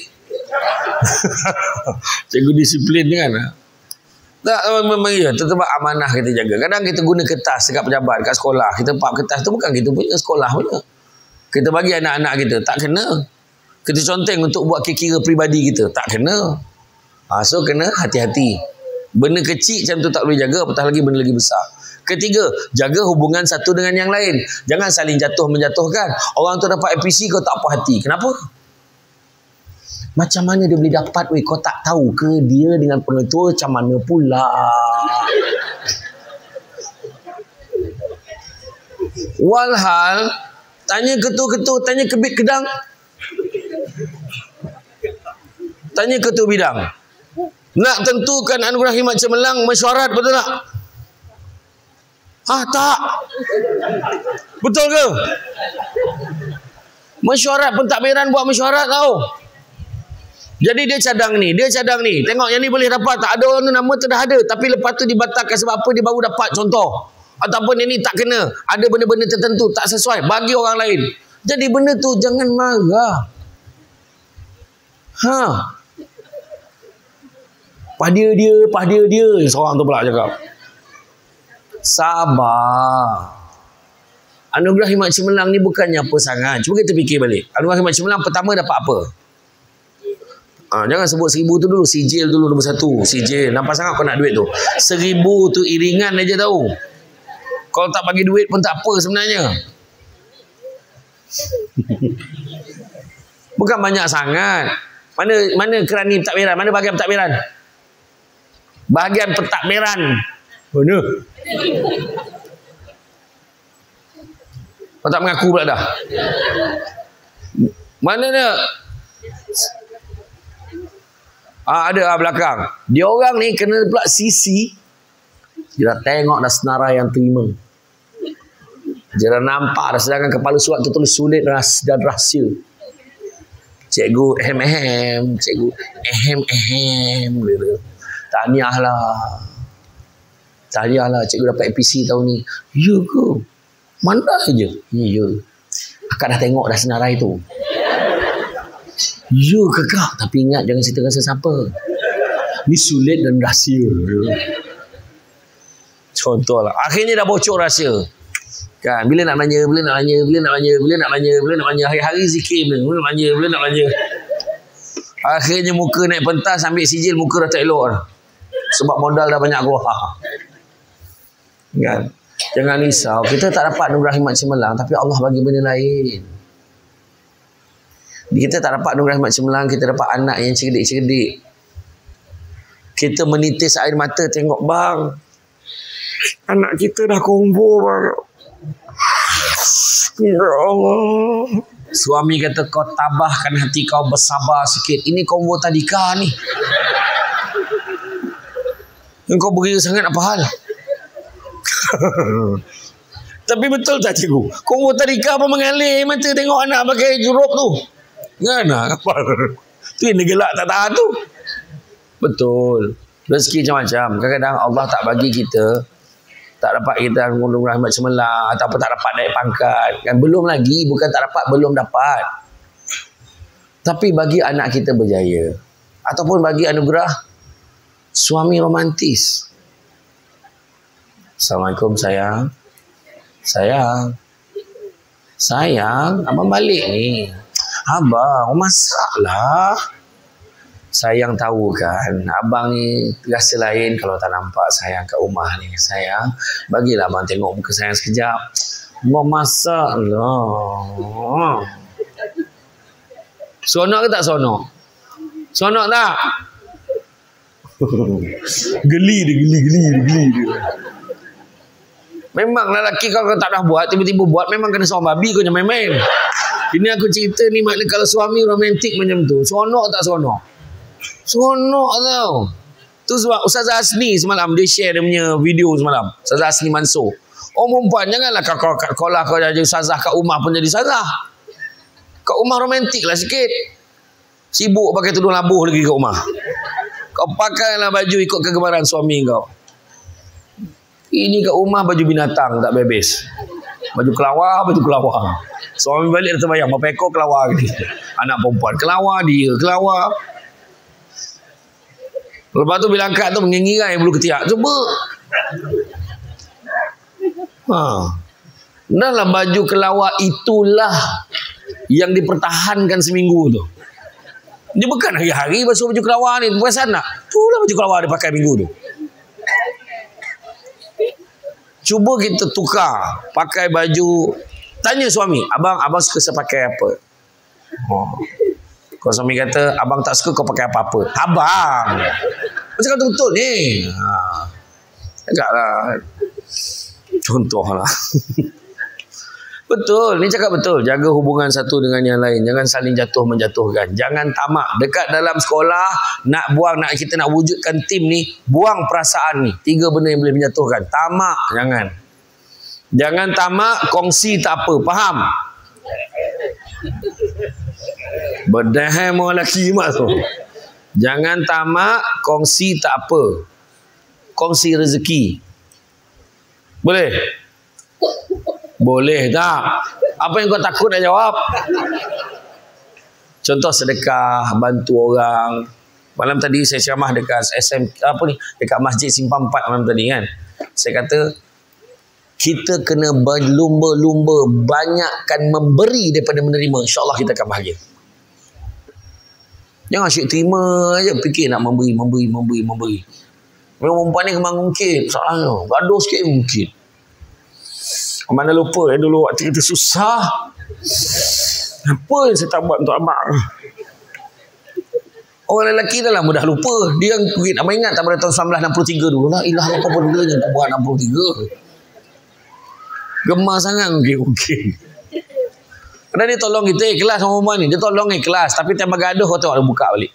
Cikgu disiplin kan. Tak, memang ya, tetap amanah kita jaga. Kadang kita guna kertas dekat pejabat, kat sekolah. Kita pap kertas tu bukan kita punya, sekolah punya. Kita bagi anak-anak kita, tak kena. Kita conteng untuk buat kira peribadi kita, tak kena. Ha, so kena hati-hati. Benda kecil macam tu tak boleh jaga, apatah lagi benda lagi besar. Ketiga, jaga hubungan satu dengan yang lain. Jangan saling jatuh menjatuhkan. Orang tu dapat A P C, kau tak puas hati. Kenapa? Macam mana dia boleh dapat? Weh, kau tak tahu ke dia dengan pengetua macam mana pula? Walhal, tanya ketua-ketua, tanya kebit kedang. Tanya ketua bidang. Nak tentukan anugerah khidmat cemerlang mesyuarat, betul tak? Ah, tak. Betul ke? Mesyuarat pentadbiran buat mesyuarat tau. Jadi dia cadang ni, dia cadang ni. Tengok yang ni boleh dapat tak? Ada orang tu nama tu dah ada, tapi lepas tu dibatalkan sebab apa? Dia baru dapat contoh. Ataupun ini tak kena. Ada benda-benda tertentu tak sesuai bagi orang lain. Jadi benda tu jangan marah. Ha. Pah dia dia, pah dia dia. Seorang tu pula cakap. Sabar. Anugerah khidmat cemerlang ni bukannya apa sangat. Cuba kita fikir balik. Anugerah khidmat cemerlang pertama dapat apa? Ha, jangan sebut seribu tu dulu. Sijil dulu nombor satu. Sijil. Nampak sangat kau nak duit tu. Seribu tu iringan aja tahu. Kalau tak bagi duit pun tak apa sebenarnya. Bukan banyak sangat. Mana mana kerani pentadbiran? Mana bahagian pentadbiran? Bahagian pentadbiran. Mana? Kau tak mengaku pula dah. Mana dia? Ah, ada ah belakang. Dia orang ni kena pula sisi. Dia dah tengok dah senarai yang terima. Dia dah nampak dah, sedangkan kepala surat tu tulis sulit dan rahsia. Cikgu ehem-ehem, cikgu ehem-ehem. Tahniah lah. Tahniah lah, cikgu dapat A P C tahun ni. Ya ke? Mana je? Ya. Akak dah tengok dah senarai tu. Ya ke kak? Tapi ingat jangan ceritakan sesiapa. Ni sulit dan rahsia. Contoh lah. Akhirnya dah bocor rahsia. Kan, bila nak nanya, bila nak nanya, bila nak nanya, bila nak nanya, bila nak nanya, hari-hari zikir bila, bila nak nanya, bila nak nanya. Akhirnya muka naik pentas, ambil sijil, muka dah tak elok dah. Sebab modal dah banyak keluar. Kan? Jangan risau, kita tak dapat anugerah hikmat cemerlang, tapi Allah bagi benda lain. Kita tak dapat anugerah hikmat cemerlang, kita dapat anak yang cerdik-cerdik. Kita menitis air mata tengok, bang, anak kita dah kombo bang. Ya Allah. Suami kata, kau tabahkan hati kau, bersabar sikit. Ini kombo tadika ni. Engkau beria sangat apa hal? Tapi betul tak cikgu? Kombo tadika apa mengalir mata tengok anak pakai jurup tu? Kan apa? Tu yang dia gelak tak tahan tu. Betul. Rezeki macam-macam. Kadang-kadang Allah tak bagi kita, tak dapat kita mengundang rahmat cemerlang, ataupun tak dapat naik pangkat. Kan belum lagi, bukan tak dapat, belum dapat. Tapi bagi anak kita berjaya, ataupun bagi anugerah suami romantis. Assalamualaikum sayang. Sayang. Sayang, abang balik ni. Abang, masaklah. Sayang tahu kan, abang ni rasa lain kalau tak nampak sayang kat rumah ni. Sayang, bagilah abang tengok muka sayang sekejap. Abang masak lah. Sonok ke tak sonok? Sonok tak? Geli dia, geli, geli, geli dia. Memang lelaki kau tak dah buat, tiba-tiba buat, memang kena seorang babi kau jangan main-main. Ini aku cerita ni, maknanya kalau suami romantik macam tu, sonok tak sonok? Sonok tau. Tu sebab Ustazah Hasni semalam dia share dia punya video semalam. Ustazah Hasni Mansur. Oh perempuan, janganlah kau kau kau lah kau jadi ustazah kat rumah pun jadi ustazah. Kat rumah romantik lah sikit. Sibuk pakai tudung labuh lagi kat rumah. Kau pakailah baju ikut kegemaran suami kau. Ini kat rumah baju binatang tak bebes. Baju kelawar, baju kelawar. Suami balik dah terbayang berapa ekor kelawar ni. Anak perempuan kelawar, dia kelawar. Lepas tu bila angkat tu mengingirai bulu ketiak. Cuba. Ha. Dalam baju kelawar itulah yang dipertahankan seminggu tu. Dia bukan hari-hari basuh baju kelawar ni. Perasan tak? Itulah baju kelawar dia pakai minggu tu. Cuba kita tukar. Pakai baju. Tanya suami. Abang, abang suka saya pakai apa? Oh. Kalau suami kata, abang tak suka kau pakai apa-apa. Abang. Macam kata betul ni. Ha. Agaklah. Contohlah. Betul. Ni cakap betul. Jaga hubungan satu dengan yang lain. Jangan saling jatuh menjatuhkan. Jangan tamak. Dekat dalam sekolah, nak buang, nak kita nak wujudkan tim ni, buang perasaan ni. Tiga benda yang boleh menjatuhkan. Tamak. Jangan. Jangan tamak, kongsi tak apa. Faham? Berdahai orang lelaki mak tu. Jangan tamak, kongsi tak apa. Kongsi rezeki. Boleh? Boleh tak? Apa yang kau takut nak jawab? Contoh sedekah, bantu orang. Malam tadi saya ceramah dekat S M apa ni? Dekat Masjid Simpang empat malam tadi kan. Saya kata kita kena berlumba-lumba banyakkan memberi daripada menerima. InsyaAllah kita akan bahagia. Jangan asyik terima aja, fikir nak memberi, memberi, memberi, memberi. Memang perempuan ni kemang mungkin. Soalnya, gaduh sikit mungkin. Mana lupa ya dulu waktu kita susah. Apa yang saya tak buat untuk abang? Orang lelaki dah lah mudah lupa. Dia mungkin abang ingat tak pada tahun seribu sembilan ratus enam puluh tiga dulu. La ilah apa benda yang kau buat enam puluh tiga. Gemar sangat mungkin-mungkin. Karena dia tolong kita ikhlas sama rumah ni. Dia tolong ikhlas. Tapi time gaduh kau tengok dia buka balik.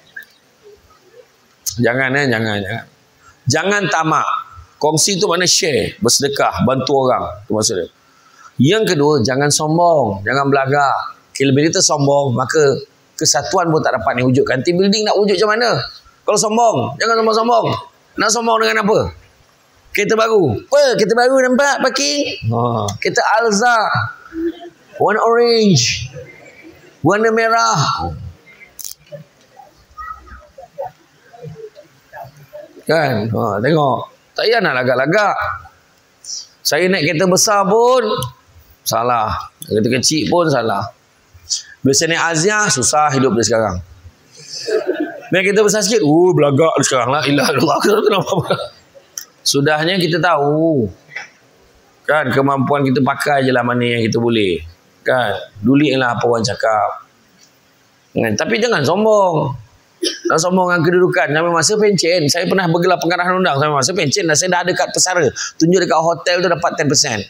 Jangan eh, jangan, jangan. Jangan tamak. Kongsi tu makna share, bersedekah, bantu orang. Itu maksud dia. Yang kedua, jangan sombong, jangan belagak. Kalau kita sombong, maka kesatuan pun tak dapat diwujudkan. Team building nak wujud macam mana? Kalau sombong, jangan sombong-sombong. Nak sombong dengan apa? Kereta baru. Apa? Kereta baru nampak parking? Ha. Kereta Alza. Warna orange. Warna merah. Kan? Ha, tengok. Tak payah nak lagak-lagak. Saya naik kereta besar pun salah. Kereta kecil pun salah. Bila saya naik Azia, susah hidup dia sekarang. Naik kereta besar sikit, uh, belagak sekarang lah. Ilah Allah, kenapa? Sudahnya kita tahu. Kan, kemampuan kita pakai je lah mana yang kita boleh. Kan, duliklah apa orang cakap. Kan? Tapi jangan sombong. Nak sombong dengan kedudukan. Sampai masa pencen. Saya pernah bergelar pengarahan undang. Sampai masa pencen dah. Saya dah ada kad pesara. Tunjuk dekat hotel tu dapat sepuluh peratus.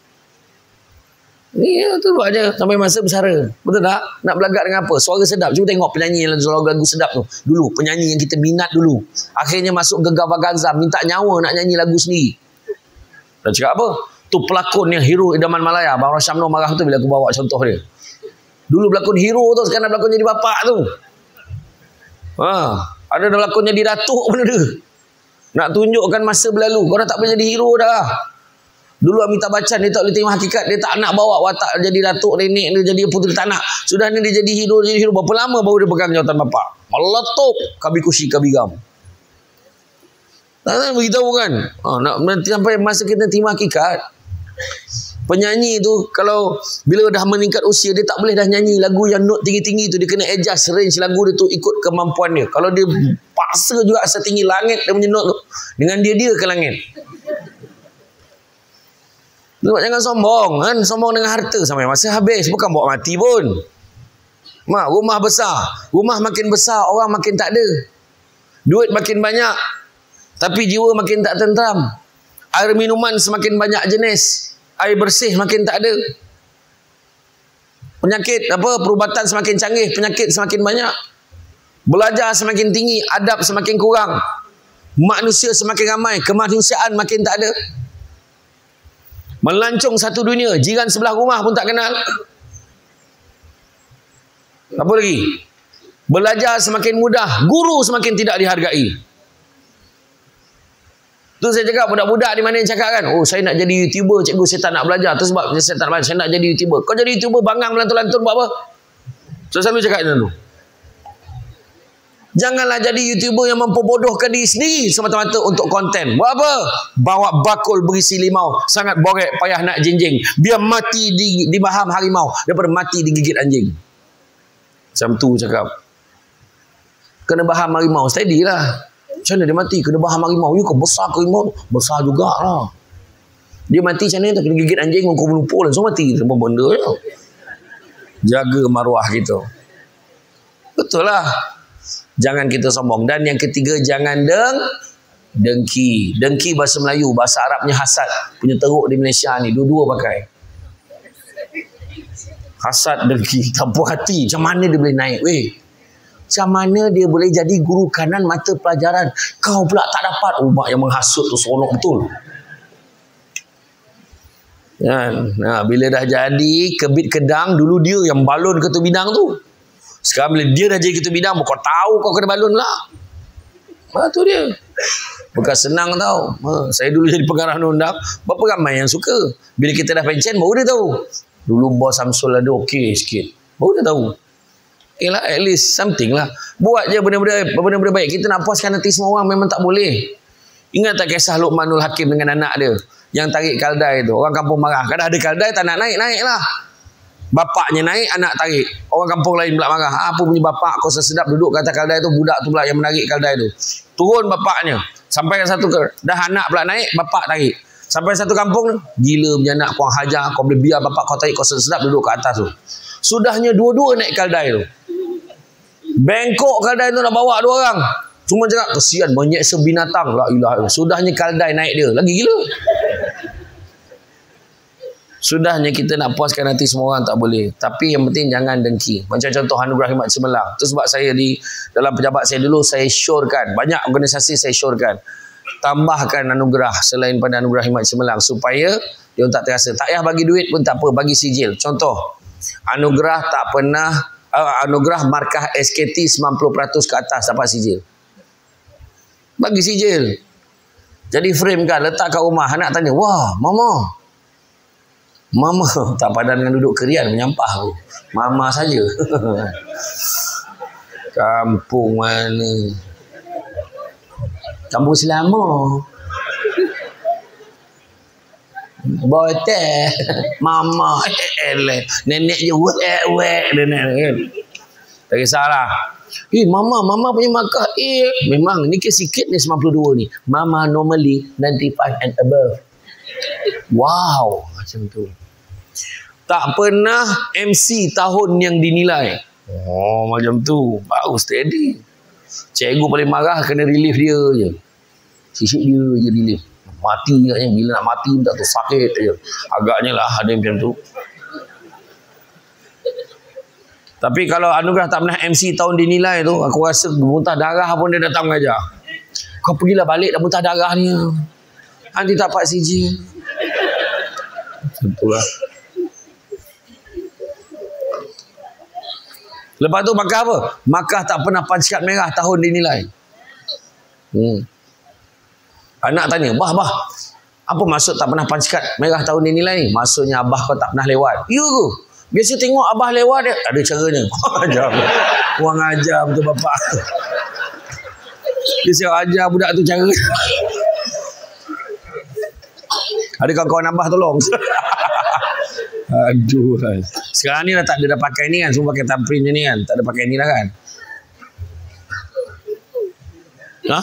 Ni ya, tu buat je. Sampai masa pesara. Betul tak? Nak belagak dengan apa? Suara sedap. Cuba tengok penyanyi yang lagu sedap tu. Dulu. Penyanyi yang kita minat dulu. Akhirnya masuk Gegar Vaganza. Minta nyawa nak nyanyi lagu sendiri. Dan cakap apa? Tu pelakon yang hero idaman Malaya. Bang Rosyamno marah tu bila aku bawa contoh dia. Dulu pelakon hero tu. Sekarang pelakon jadi bapak tu. Ha, ada dah lakon jadi datuk pun ada. Nak tunjukkan masa berlalu. Kau dah tak boleh jadi hero dah. Dulu Amitabh Bachchan dia tak boleh tengok hakikat. Dia tak nak bawa watak jadi datuk nenek dia jadi puteri, tak nak. Sudah ni dia jadi hero, jadi hero. Berapa lama baru dia pegang jawatan bapak? Meletup kabi kusi kabi gam. Tak nak beritahu kan. Ha, nak sampai masa kita terima hakikat. Penyanyi tu kalau bila dah meningkat usia dia tak boleh dah nyanyi lagu yang note tinggi-tinggi tu, dia kena adjust range lagu dia tu ikut kemampuan dia. Kalau dia paksa juga setinggi langit dia punya note tu, dengan dia dia ke langit. Tengok, jangan sombong kan, sombong dengan harta sampai masa habis, bukan bawa mati pun. Mak, rumah besar, rumah makin besar orang makin tak ada. Duit makin banyak tapi jiwa makin tak tenteram. Air minuman semakin banyak jenis, air bersih makin tak ada. Penyakit apa, perubatan semakin canggih, penyakit semakin banyak. Belajar semakin tinggi, adab semakin kurang. Manusia semakin ramai, kemanusiaan makin tak ada. Melancong satu dunia, jiran sebelah rumah pun tak kenal. Apa lagi? Belajar semakin mudah, guru semakin tidak dihargai. Tu saya cakap, budak-budak di mana yang cakap kan, oh saya nak jadi YouTuber cikgu, saya tak nak belajar. Tu sebab saya tak nak belajar, saya nak jadi YouTuber. Kau jadi YouTuber bangang melantun-lantun buat apa? Saya selalu cakap macam tu. Janganlah jadi YouTuber yang memperbodohkan diri sendiri semata-mata untuk konten. Buat apa? Bawa bakul berisi limau, sangat borek, payah nak jinjing. Biar mati di, di baham harimau daripada mati digigit anjing. Macam tu cakap. Kena baham harimau, steady lah. Macam mana dia mati? Kena baham harimau. Ya, kau besar ke harimau? Besar jugalah. Dia mati macam mana? Kena gigit anjing, kau melumpur langsung mati. Apa benda je? Jaga maruah kita. Betul lah. Jangan kita sombong. Dan yang ketiga, jangan deng dengki. Dengki bahasa Melayu, bahasa Arabnya hasad. Punya teruk di Malaysia ni, dua-dua pakai. Hasad, dengki, tak puas hati. Macam mana dia boleh naik? Weh, macam mana dia boleh jadi guru kanan mata pelajaran? Kau pula tak dapat. Oh, mak yang menghasut tu seronok betul. Kan? Nah, bila dah jadi kebit kedang, dulu dia yang balon ketua bidang tu. Sekarang bila dia dah jadi ketua bidang, kau tahu kau kena balon lah. Ha, tu dia. Bukan senang tau. Ha, saya dulu jadi pengarah undang, berapa ramai yang suka. Bila kita dah pencen, baru dia tahu. Dulu bos Samsul ada okey sikit. Baru dia tahu. Okay lah, at least something lah. Buat je benda-benda benda-benda baik. Kita nak puaskan hati semua orang memang tak boleh. Ingat tak kisah Luqmanul Hakim dengan anak dia yang tarik kaldai tu? Orang kampung marah. Kadang ada kaldai tak nak naik, naik lah. Bapaknya naik, anak tarik. Orang kampung lain pula marah. Apa punya bapak kau sesedap duduk kata kaldai tu, budak tu pula yang menarik kaldai tu. Turun bapaknya. Sampai satu ke, dah anak pula naik, bapak tarik. Sampai satu kampung, gila punya anak, kau hajar, kau boleh biar bapak kau tarik, kau sesedap duduk kat atas tu. Sudahnya dua-dua naik kaldai tu. Bengkok kaldai tu nak bawa dua orang. Cuma cakap kesian menyeksa binatang. La ilaha illallah. Sudahnya kaldai naik dia. Lagi gila. Sudahnya kita nak puaskan hati semua orang tak boleh. Tapi yang penting jangan dengki. Macam contoh Anugerah Khidmat Cemerlang. Itu sebab saya di dalam pejabat saya dulu saya syorkan. Banyak organisasi saya syorkan. Tambahkan anugerah selain pada Anugerah Khidmat Cemerlang. Supaya dia tak terasa. Tak payah bagi duit pun tak apa. Bagi sijil. Contoh. Anugerah tak pernah. Uh, anugerah markah S K T sembilan puluh peratus ke atas dapat sijil. Bagi sijil. Jadi frame kan. Letak kat rumah. Anak tanya. Wah mama. Mama tak padan dengan duduk kerian menyampah tu. Mama saja. Kampung mana? Kampung Selama. Botek. Mama. Eleh. Nenek je wek-wek nenek kan. Tak kisahlah. Eh mama, mama punya markah eh memang ni ke sikit ni sembilan puluh dua ni. Mama normally ninety-five and above. Wow, macam tu. Tak pernah M C tahun yang dinilai. Oh, macam tu. Baru steady. Cikgu paling marah kena relief dia je. Sisik dia je relief. Mati agaknya. Bila nak mati tak tu sakit je. Agaknya lah ada macam tu. Tapi kalau Anugerah tak pernah M C tahun dinilai tu, aku rasa muntah darah pun dia datang mengajar. Kau pergilah balik dah muntah darah ni. Nanti tak dapat sijil. Itulah. Lepas tu markah apa? Markah tak pernah pancat merah tahun dinilai. Hmm. Anak tanya, bah, bah, apa maksud tak pernah pancat merah tahun dinilai ni? Maksudnya abah kau tak pernah lewat. Ya ke? Biasa tengok abah lewat dia. Ada caranya. Ajar. Kurang ajar betul bapak. Dia siap ajar budak tu cara. Ada kawan-kawan abah tolong. Aduh. Sekarang ni dah tak ada dah pakai ni kan. Semua pakai thumbprint je ni kan. Tak ada pakai ni lah kan. Hah?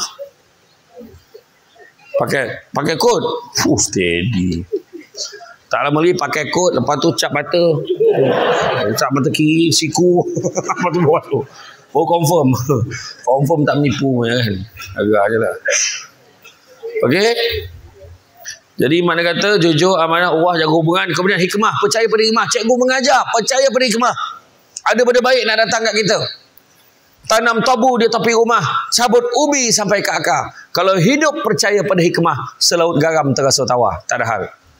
Pakai pakai kod. Fuh, steady. Tak lama lagi pakai kod. Lepas tu cap mata. Cap mata kiri. Siku. Lepas tu bawah tu. Oh confirm. Confirm tak menipu kan. Agak je lah. Okay. Jadi mana kata jujur, amanah, uwah, jaga hubungan. Kemudian hikmah, percaya pada hikmah. Cikgu mengajar, percaya pada hikmah. Ada benda baik nak datang kat kita. Tanam tabu di tepi rumah, cabut ubi sampai ke akar. Kalau hidup percaya pada hikmah, selaut garam terasa tawar. Tak ada hal.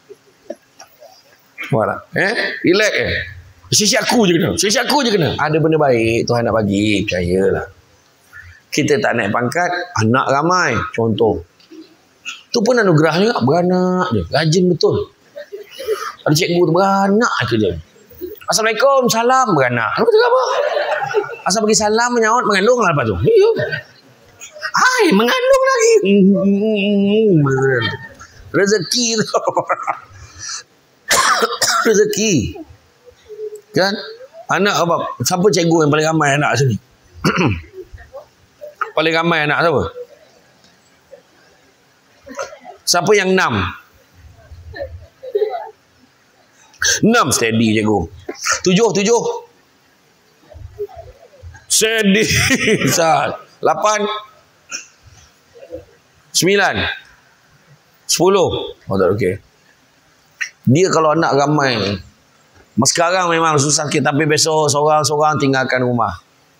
Wala. Eh? Relax eh. Sisi aku je kena. Sisi aku je kena. Ada benda baik Tuhan nak bagi, percayalah. Kita tak naik pangkat, anak ramai. Contoh. Tu pun anugerah juga. Beranak je. Rajin betul. Ada cikgu tu beranak je dia. Assalamualaikum. Salam. Beranak. Apa tu apa? Asal bagi salam menyahut mengandung lah lepas tu. Ya. Hai, mengandung lagi. Rezeki tu. Rezeki. Kan? Anak apa? Siapa cikgu yang paling ramai anak sini? Paling ramai anak siapa? Siapa yang enam? Enam steady cikgu. Tujuh, tujuh. Steady. Lapan. Sembilan. Sepuluh. Oh tak okey. Dia kalau anak ramai. Sekarang memang susah sikit. Tapi besok seorang-seorang tinggalkan rumah.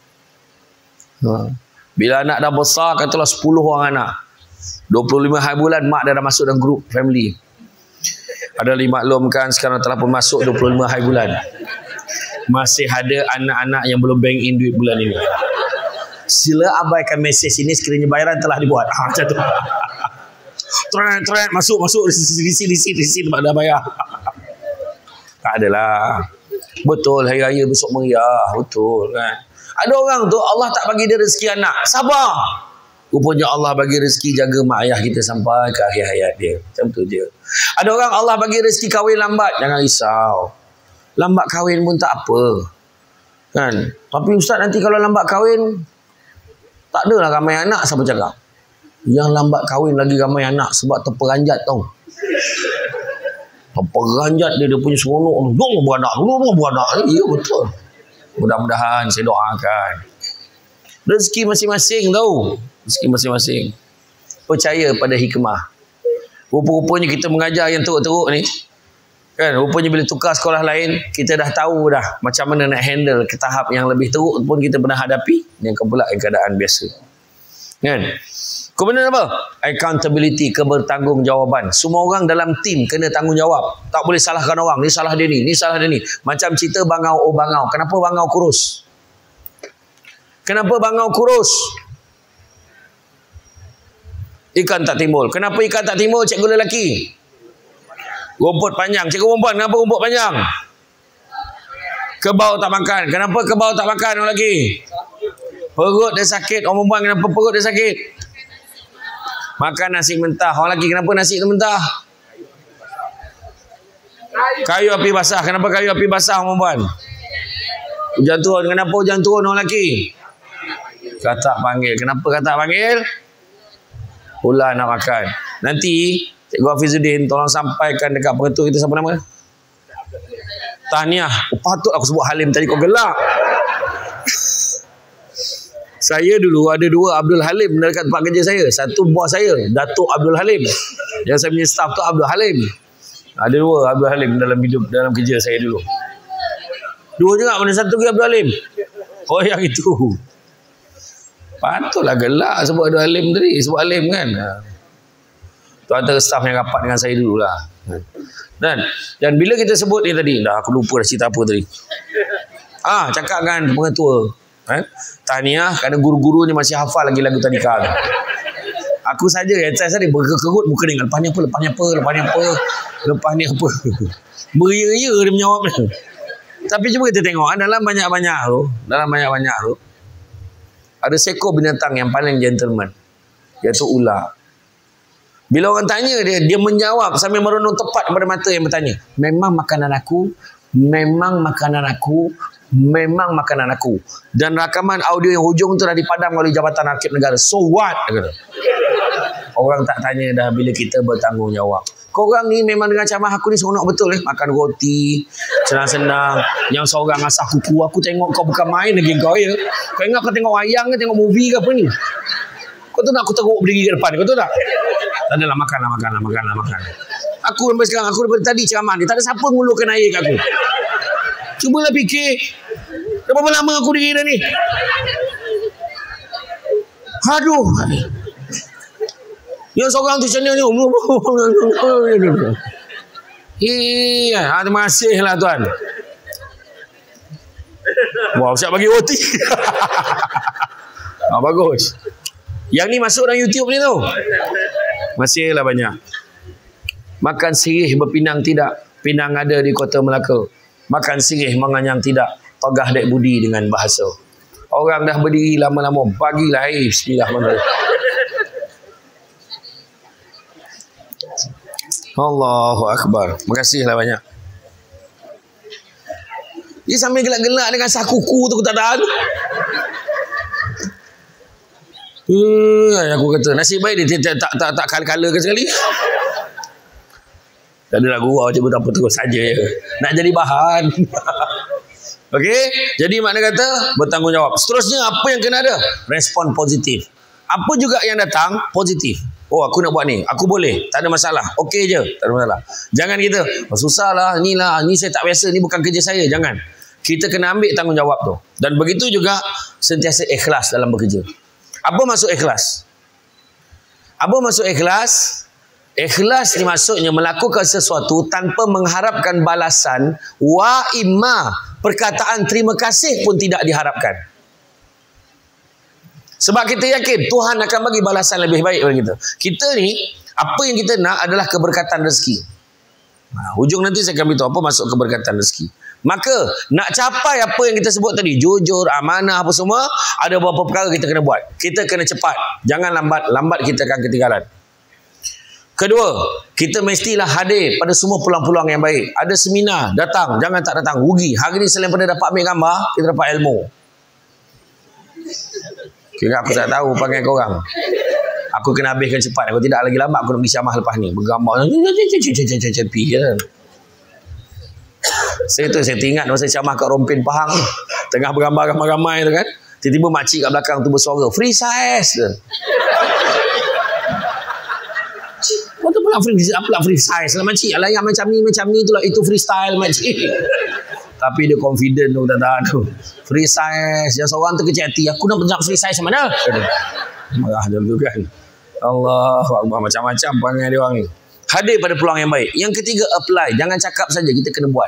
Bila anak dah besar, katalah sepuluh orang anak. dua puluh lima hari bulan mak dah, dah masuk dalam grup family. Ada lima maklumkan sekarang telah pun masuk dua puluh lima hari bulan. Masih ada anak-anak yang belum bank in duit bulan ini. Sila abaikan mesej ini sekiranya bayaran telah dibuat. Ha, macam tu. Trend, trend, masuk, masuk. Risi, risi, risi. Dah bayar. Tak adalah. Betul, hari raya besok meriah. Betul kan. Ada orang tu Allah tak bagi dia rezeki anak. Sabar. Rupanya Allah bagi rezeki jaga mak ayah kita sampai ke akhir hayat dia. Macam tu je. Ada orang Allah bagi rezeki kahwin lambat. Jangan risau. Lambat kahwin pun tak apa. Kan? Tapi ustaz nanti kalau lambat kahwin, tak adalah ramai anak siapa cakap. Yang lambat kahwin lagi ramai anak sebab terperanjat tau. Terperanjat dia, dia punya seronok. Dulu beranak, dulu beranak. Ya betul. Mudah-mudahan saya doakan. Rezeki masing-masing tau. Rezeki masing-masing. Percaya pada hikmah. Rupa-rupanya kita mengajar yang teruk-teruk ni. Kan, rupanya bila tukar sekolah lain, kita dah tahu dah macam mana nak handle ke tahap yang lebih teruk pun kita pernah hadapi, yang pula keadaan biasa. Kan? Kemudian apa? Accountability, kebertanggungjawaban. Semua orang dalam tim kena tanggungjawab. Tak boleh salahkan orang. Ni salah dia ni, ni salah dia ni. Macam cerita bangau oh bangau. Kenapa bangau kurus? Kenapa bangau kurus? Ikan tak timbul. Kenapa ikan tak timbul, cikgu lelaki? Rumput panjang. Cikgu perempuan, kenapa rumput panjang? Kebau tak makan. Kenapa kebau tak makan orang lelaki? Perut dia sakit. Orang perempuan, kenapa perut dia sakit? Makan nasi mentah. Orang lelaki, kenapa nasi tu mentah? Kayu api basah. Kenapa kayu api basah orang perempuan? Hujan turun. Kenapa hujan turun orang lelaki? Katak panggil. Kenapa katak panggil? Ular nak makan. Nanti Cikgu Hafizuddin tolong sampaikan dekat pengetua kita, siapa nama? Tahniah. Oh, patut aku sebut Halim tadi, kau gelak. Saya dulu ada dua Abdul Halim dekat tempat kerja saya. Satu bos saya, Datuk Abdul Halim. Yang saya punya staff tu Abdul Halim. Ada dua Abdul Halim dalam hidup, dalam kerja saya dulu. Dua juga, mana satu lagi Abdul Halim? Oh, yang itu. Patutlah gelak sebut Abdul Halim tadi. Sebut Halim kan. Tu antara staff yang rapat dengan saya dulu lah. Dan, dan bila kita sebut ni tadi, dah aku lupa dah cerita apa tadi. Ah, cakap kan pengetua. Eh? Tahniah kerana guru-guru ni masih hafal lagi lagu tadika. Aku saja yang saya tadi berkerut muka dia. Lepas ni apa? Lepas ni apa? Lepas ni apa? Lepas ni apa? Beria-ria dia menjawab dia. Tapi cuba kita tengok, dalam banyak-banyak tu, dalam banyak-banyak tu, ada seekor binatang yang paling gentleman, iaitu ular. Bila orang tanya dia, dia menjawab sambil merenung tepat kepada mata yang bertanya. Memang makanan aku, memang makanan aku, memang makanan aku. Dan rakaman audio yang hujung tu dah dipadam oleh Jabatan Arkib Negara. So what? Orang tak tanya dah bila kita bertanggungjawab. Korang ni memang dengan camah aku ni seronok betul eh. Makan roti, senang-senang. Yang seorang asah kuku, aku tengok kau bukan main lagi kau ya. Kau ingat kau tengok wayang ke, tengok movie ke apa ni? Kau tu nak aku teruk berdiri ke depan, kau tu tak? Tak adalah, makanlah, makanlah, makanlah, makan. Aku sampai sekarang, aku daripada tadi ceramah ni, tak ada siapa ngulurkan air kat aku. Cubalah fikir, dah berapa lama aku diri dah ni? Aduh. Yang seorang tu channel ni. Iya, terima kasih lah tuan. Wow, siap bagi roti. Ah, bagus. Yang ni masuk dalam YouTube ni tu. Masih lah banyak. Makan sirih berpinang tidak, pinang ada di Kota Melaka. Makan sirih menganyang tidak, pegah dek budi dengan bahasa. Orang dah berdiri lama-lama, bagilah air. Bismillahirrahmanirrahim. Allahu Akbar. Makasihlah banyak. Dia sambil gelak-gelak dengan sah kuku tu, aku tak tahan. Hmm, aku kata nasib baik dia tak tak tak, tak kala-kala ke sekali. Tak adalah gurau je, tak apa, terus saja je. Nak jadi bahan. Okey, jadi makna kata bertanggungjawab. Seterusnya apa yang kena ada? Respon positif. Apa juga yang datang positif. Oh, aku nak buat ni, aku boleh, tak ada masalah, okey je, tak ada masalah. Jangan kita, oh, susah lah, ni lah, ni saya tak biasa, ni bukan kerja saya. Jangan. Kita kena ambil tanggungjawab tu. Dan begitu juga sentiasa ikhlas dalam bekerja. Apa maksud ikhlas? Apa maksud ikhlas? Ikhlas ni maksudnya melakukan sesuatu tanpa mengharapkan balasan, wa imma perkataan terima kasih pun tidak diharapkan. Sebab kita yakin Tuhan akan bagi balasan lebih baik kepada kita. Kita ni, apa yang kita nak adalah keberkatan rezeki. Nah, hujung nanti saya akan beritahu apa maksud keberkatan rezeki. Maka, nak capai apa yang kita sebut tadi, jujur, amanah, apa semua, ada beberapa perkara kita kena buat. Kita kena cepat. Jangan lambat. Lambat kita akan ketinggalan. Kedua, kita mestilah hadir pada semua peluang-peluang yang baik. Ada seminar, datang. Jangan tak datang. Rugi. Hari ni selain pada dapat ambil gambar, kita dapat ilmu. Kira aku tak tahu panggil korang. Aku kena habiskan cepat. Aku tidak lagi lambat, aku nak pergi ceramah lepas ni. Bergambar. Saya tu, saya teringat masa ceramah kat Rompin Pahang. Tengah bergambar ramai-ramai tu kan. Tiba-tiba makcik kat belakang tu bersuara. Free size. Kau tu pula Apalah free, apalah free size lah makcik. Alah yang macam ni, macam ni itulah, itu freestyle makcik. Tapi dia confident tu, tak tahu tu. Free size, yang seorang tu kecil hati. Aku nak nak free size mana? Marah dia tu kan. Allah Akbar, macam-macam perangai dia orang ni. Hadir pada peluang yang baik. Yang ketiga, apply. Jangan cakap saja, kita kena buat.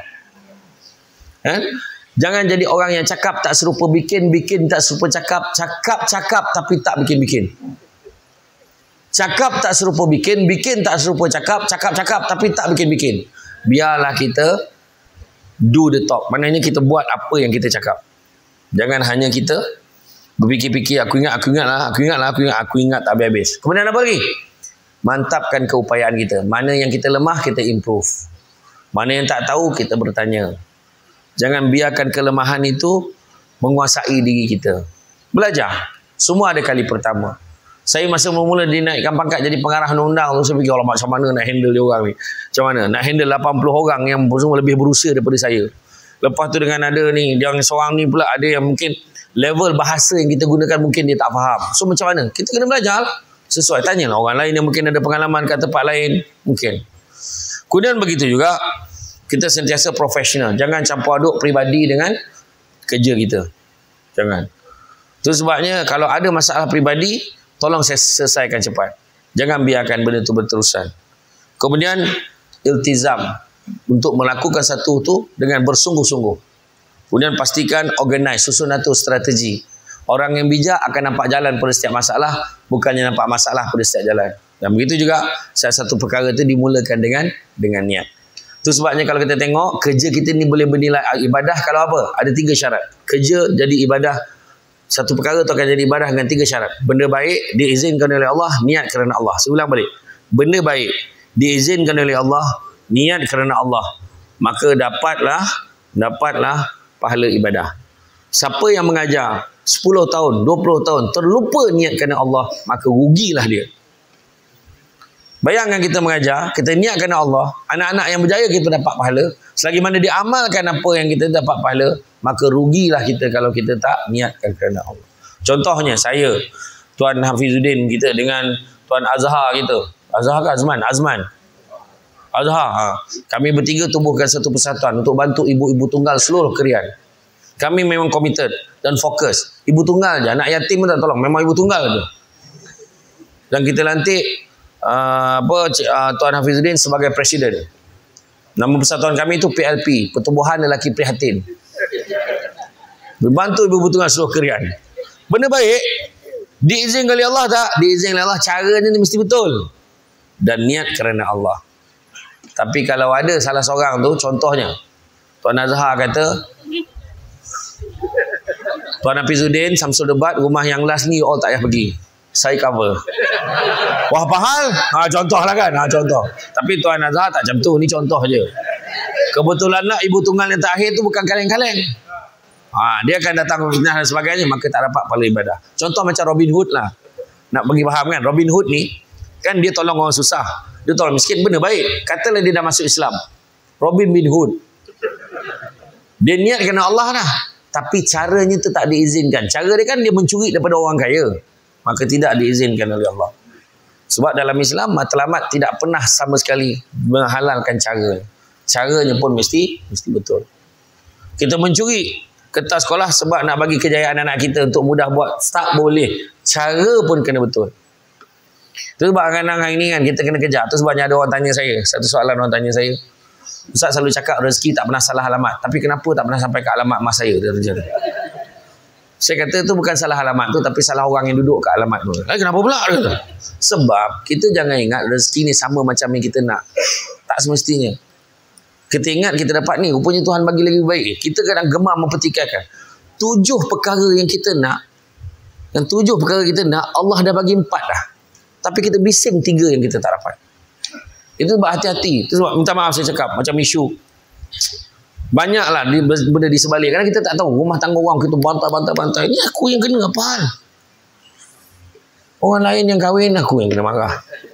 Eh? Jangan jadi orang yang cakap tak serupa bikin, bikin tak serupa cakap, cakap cakap tapi tak bikin-bikin. Cakap tak serupa bikin, bikin tak serupa cakap, cakap cakap tapi tak bikin-bikin. Biarlah kita do the talk. Maknanya kita buat apa yang kita cakap. Jangan hanya kita berfikir-fikir, aku ingat, aku ingat lah, aku ingat lah, aku ingat, aku ingat tak habis-habis. Kemudian apa lagi? Mantapkan keupayaan kita. Mana yang kita lemah, kita improve. Mana yang tak tahu, kita bertanya. Jangan biarkan kelemahan itu menguasai diri kita. Belajar. Semua ada kali pertama. Saya masa mula-mula dinaikkan pangkat jadi pengarah undang-undang tu, saya fikir, Allah macam mana nak handle dia orang ni. Macam mana? Nak handle lapan puluh orang yang semua lebih berusia daripada saya. Lepas tu dengan ada ni, yang seorang ni pula ada yang mungkin level bahasa yang kita gunakan mungkin dia tak faham. So macam mana? Kita kena belajar sesuai. Tanyalah orang lain yang mungkin ada pengalaman kat tempat lain. Mungkin. Kemudian begitu juga, kita sentiasa profesional. Jangan campur aduk peribadi dengan kerja kita. Jangan. Itu sebabnya kalau ada masalah peribadi, tolong saya selesaikan cepat. Jangan biarkan benda itu berterusan. Kemudian iltizam untuk melakukan satu itu dengan bersungguh-sungguh. Kemudian pastikan organize, susun atur strategi. Orang yang bijak akan nampak jalan pada setiap masalah, bukannya nampak masalah pada setiap jalan. Dan begitu juga salah satu perkara itu dimulakan dengan dengan niat. Itu sebabnya kalau kita tengok kerja kita ni boleh bernilai ibadah kalau apa? Ada tiga syarat. Kerja jadi ibadah. Satu perkara itu akan jadi ibadah dengan tiga syarat. Benda baik diizinkan oleh Allah, niat kerana Allah. Saya ulang balik. Benda baik diizinkan oleh Allah, niat kerana Allah. Maka dapatlah dapatlah pahala ibadah. Siapa yang mengajar sepuluh tahun, dua puluh tahun terlupa niat kerana Allah, maka rugilah dia. Bayangkan kita mengajar, kita niat kerana Allah, anak-anak yang berjaya kita dapat pahala. Selagi mana dia amalkan apa yang kita dapat pahala, maka rugilah kita kalau kita tak niatkan kerana Allah. Contohnya saya, Tuan Hafizuddin kita dengan Tuan Azhar kita. Azhar ke Azman? Azman. Azhar. Ha. Kami bertiga tubuhkan satu persatuan untuk bantu ibu-ibu tunggal seluruh Krian. Kami memang komited dan fokus. Ibu tunggal je, anak yatim pun tak tolong. Memang ibu tunggal je. Dan kita lantik uh, apa uh, Tuan Hafizuddin sebagai presiden. Nama persatuan kami itu P L P, Pertubuhan Lelaki Prihatin. Membantu ibu-ibu tunggal seluruh Krian. Benda baik diizinkan oleh Allah tak? Diizinkan oleh Allah. Caranya ni mesti betul. Dan niat kerana Allah. Tapi kalau ada salah seorang tu, contohnya Tuan Azhar kata, Tuan Hafizuddin, Samsul Debat, rumah yang last ni all tak payah pergi. Saya cover. Wah, pahal? Ha, contoh lah kan? Ha, contoh. Tapi Tuan Azhar tak macam tu. Ni contoh je. Kebetulan lah ibu tunggal yang terakhir tu bukan kaleng-kaleng. Ha, dia akan datang fitnah dan sebagainya, maka tak dapat pahala ibadah. Contoh macam Robin Hood lah. Nak bagi faham kan? Robin Hood ni, kan dia tolong orang susah. Dia tolong miskin, benda baik. Katalah dia dah masuk Islam. Robin bin Hood. Dia niat kerana Allah lah. Tapi caranya tu tak diizinkan. Cara dia kan dia mencuri daripada orang kaya. Maka tidak diizinkan oleh Allah. Sebab dalam Islam, matlamat tidak pernah sama sekali menghalalkan cara. Caranya pun mesti mesti betul. Kita mencuri kertas sekolah sebab nak bagi kejayaan anak kita untuk mudah buat. Tak boleh. Cara pun kena betul. Itu sebab kadang-kadang hari ni kan kita kena kejar. Itu sebabnya ada orang tanya saya. Satu soalan orang tanya saya. Ustaz selalu cakap rezeki tak pernah salah alamat. Tapi kenapa tak pernah sampai ke alamat mas saya? Dia terjadi. Saya kata itu bukan salah alamat tu, tapi salah orang yang duduk kat alamat tu. Eh, kenapa pula? Sebab kita jangan ingat rezeki ni sama macam yang kita nak. Tak semestinya. Kita ingat kita dapat ni, rupanya Tuhan bagi lagi baik. Kita kadang gemar mempertikaikan. Tujuh perkara yang kita nak, yang tujuh perkara kita nak, Allah dah bagi empat dah. Tapi kita bising tiga yang kita tak dapat. Itu sebab hati-hati. Itu sebab minta maaf saya cakap, macam isu. Banyaklah benda di sebalik. Kerana kita tak tahu rumah tangga orang kita bantai-bantai-bantai. Ini aku yang kena apa hal? Orang lain yang kahwin, aku yang kena marah.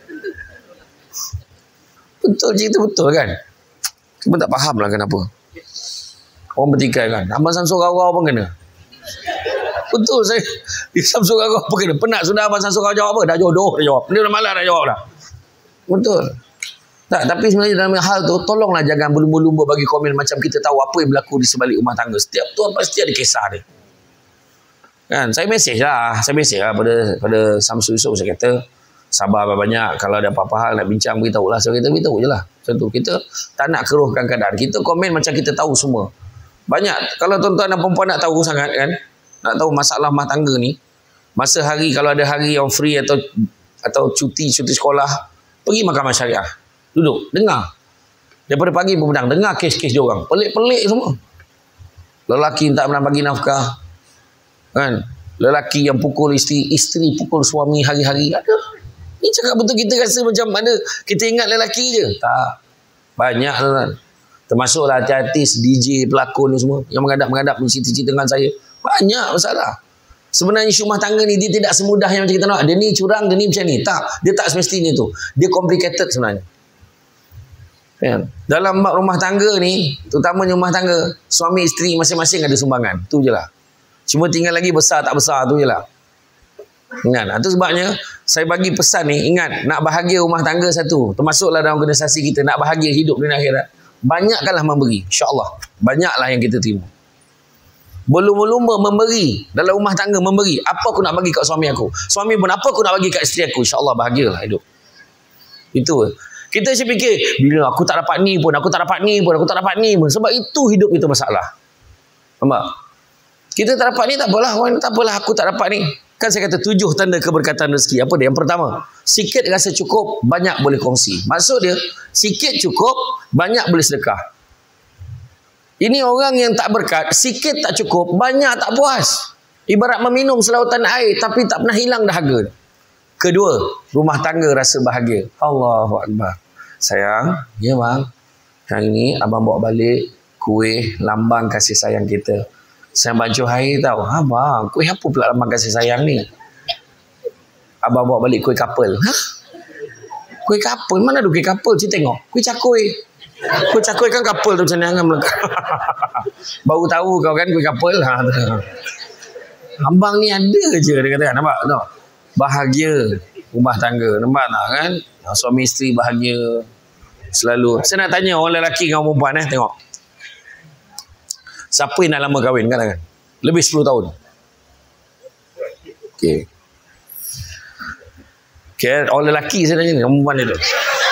Betul cerita betul kan? Cuma tak faham lah kenapa. Orang bertikai kan. Abang Samsul Rau-Rau pun kena. Betul saya. Samsul Rau-Rau pun kena. Penat sudah Abang Samsul Rau jawab apa? Dah jodoh dah jawab. Dia dah malas dah jawab dah. Betul. Tak, tapi sebenarnya dalam hal tu, tolonglah jangan berlumba-lumba bagi komen macam kita tahu apa yang berlaku di sebalik rumah tangga. Setiap tuan pasti ada kisah dia. Kan, saya mesej lah, saya mesej lah pada pada Samsul Yusof, saya kata sabar banyak, kalau ada apa-apa hal nak bincang beritahu lah, saya kata beritahu je lah. Macam tu, kita tak nak keruhkan keadaan, kita komen macam kita tahu semua. Banyak, kalau tuan-tuan dan perempuan nak tahu sangat kan, nak tahu masalah rumah tangga ni, masa hari, kalau ada hari yang free atau atau cuti, cuti sekolah, pergi mahkamah syariah, duduk, dengar. Daripada pagi pun pedang, dengar kes-kes dia orang, pelik-pelik semua. Lelaki tak pernah bagi nafkah, kan? Lelaki yang pukul isteri, isteri pukul suami hari-hari. Ada. Ni cakap betul, kita rasa macam mana kita ingat lelaki je. Tak. Banyak kan. Termasuklah artis, D J, pelakon ni semua yang mengadap-mengadap cerita-cerita dengan saya. Banyak masalah. Sebenarnya isu rumah tangga ni dia tidak semudah yang macam kita nak. Dia ni curang, dia ni macam ni. Tak. Dia tak semestinya tu. Dia complicated sebenarnya. Kan? Dalam rumah tangga ni, terutamanya rumah tangga, suami isteri masing-masing ada sumbangan. Tu je lah. Cuma tinggal lagi besar tak besar tu je lah. Ingat, itu sebabnya saya bagi pesan ni, ingat, nak bahagia rumah tangga satu, termasuklah dalam organisasi kita, nak bahagia hidup dunia akhirat, banyakkanlah memberi, insyaAllah. Banyaklah yang kita terima. Berlumba-lumba memberi dalam rumah tangga, memberi. Apa aku nak bagi kat suami aku, suami pun apa aku nak bagi kat isteri aku, insyaAllah bahagialah hidup. Itu. Kita asyik fikir, bila aku tak dapat ni pun, aku tak dapat ni pun, aku tak dapat ni pun. Sebab itu hidup itu masalah. Nampak? Kita tak dapat ni tak apalah, tak apalah aku tak dapat ni. Kan saya kata tujuh tanda keberkatan rezeki. Apa dia? Yang pertama, sikit rasa cukup, banyak boleh kongsi. Maksud dia, sikit cukup, banyak boleh sedekah. Ini orang yang tak berkat, sikit tak cukup, banyak tak puas. Ibarat meminum selautan air tapi tak pernah hilang dahaga. Kedua, rumah tangga rasa bahagia. Allahu Akbar. Sayang, ya bang, hari ni abang bawa balik kuih lambang kasih sayang kita. Saya baju hari tahu. Ha bang, kuih apa pula lambang kasih sayang ni? Abang bawa balik kuih kapel. Ha? Kuih kapel? Mana ada kuih kapel? Cik tengok. Kuih cakui. Kuih cakui kan kapel tu macam ni angan melengkap. Baru tahu kau kan kuih kapel. Ha, abang ni ada je dia kata. Nampak tak? Bahagia rumah tangga. Nampak tak kan? Suami isteri bahagia selalu. Saya nak tanya orang lelaki dengan orang perempuan eh, tengok. Siapa yang nak lama kahwin kan? Lebih sepuluh tahun. Okey. Okey, orang lelaki saya tanya ni, orang perempuan dia tu.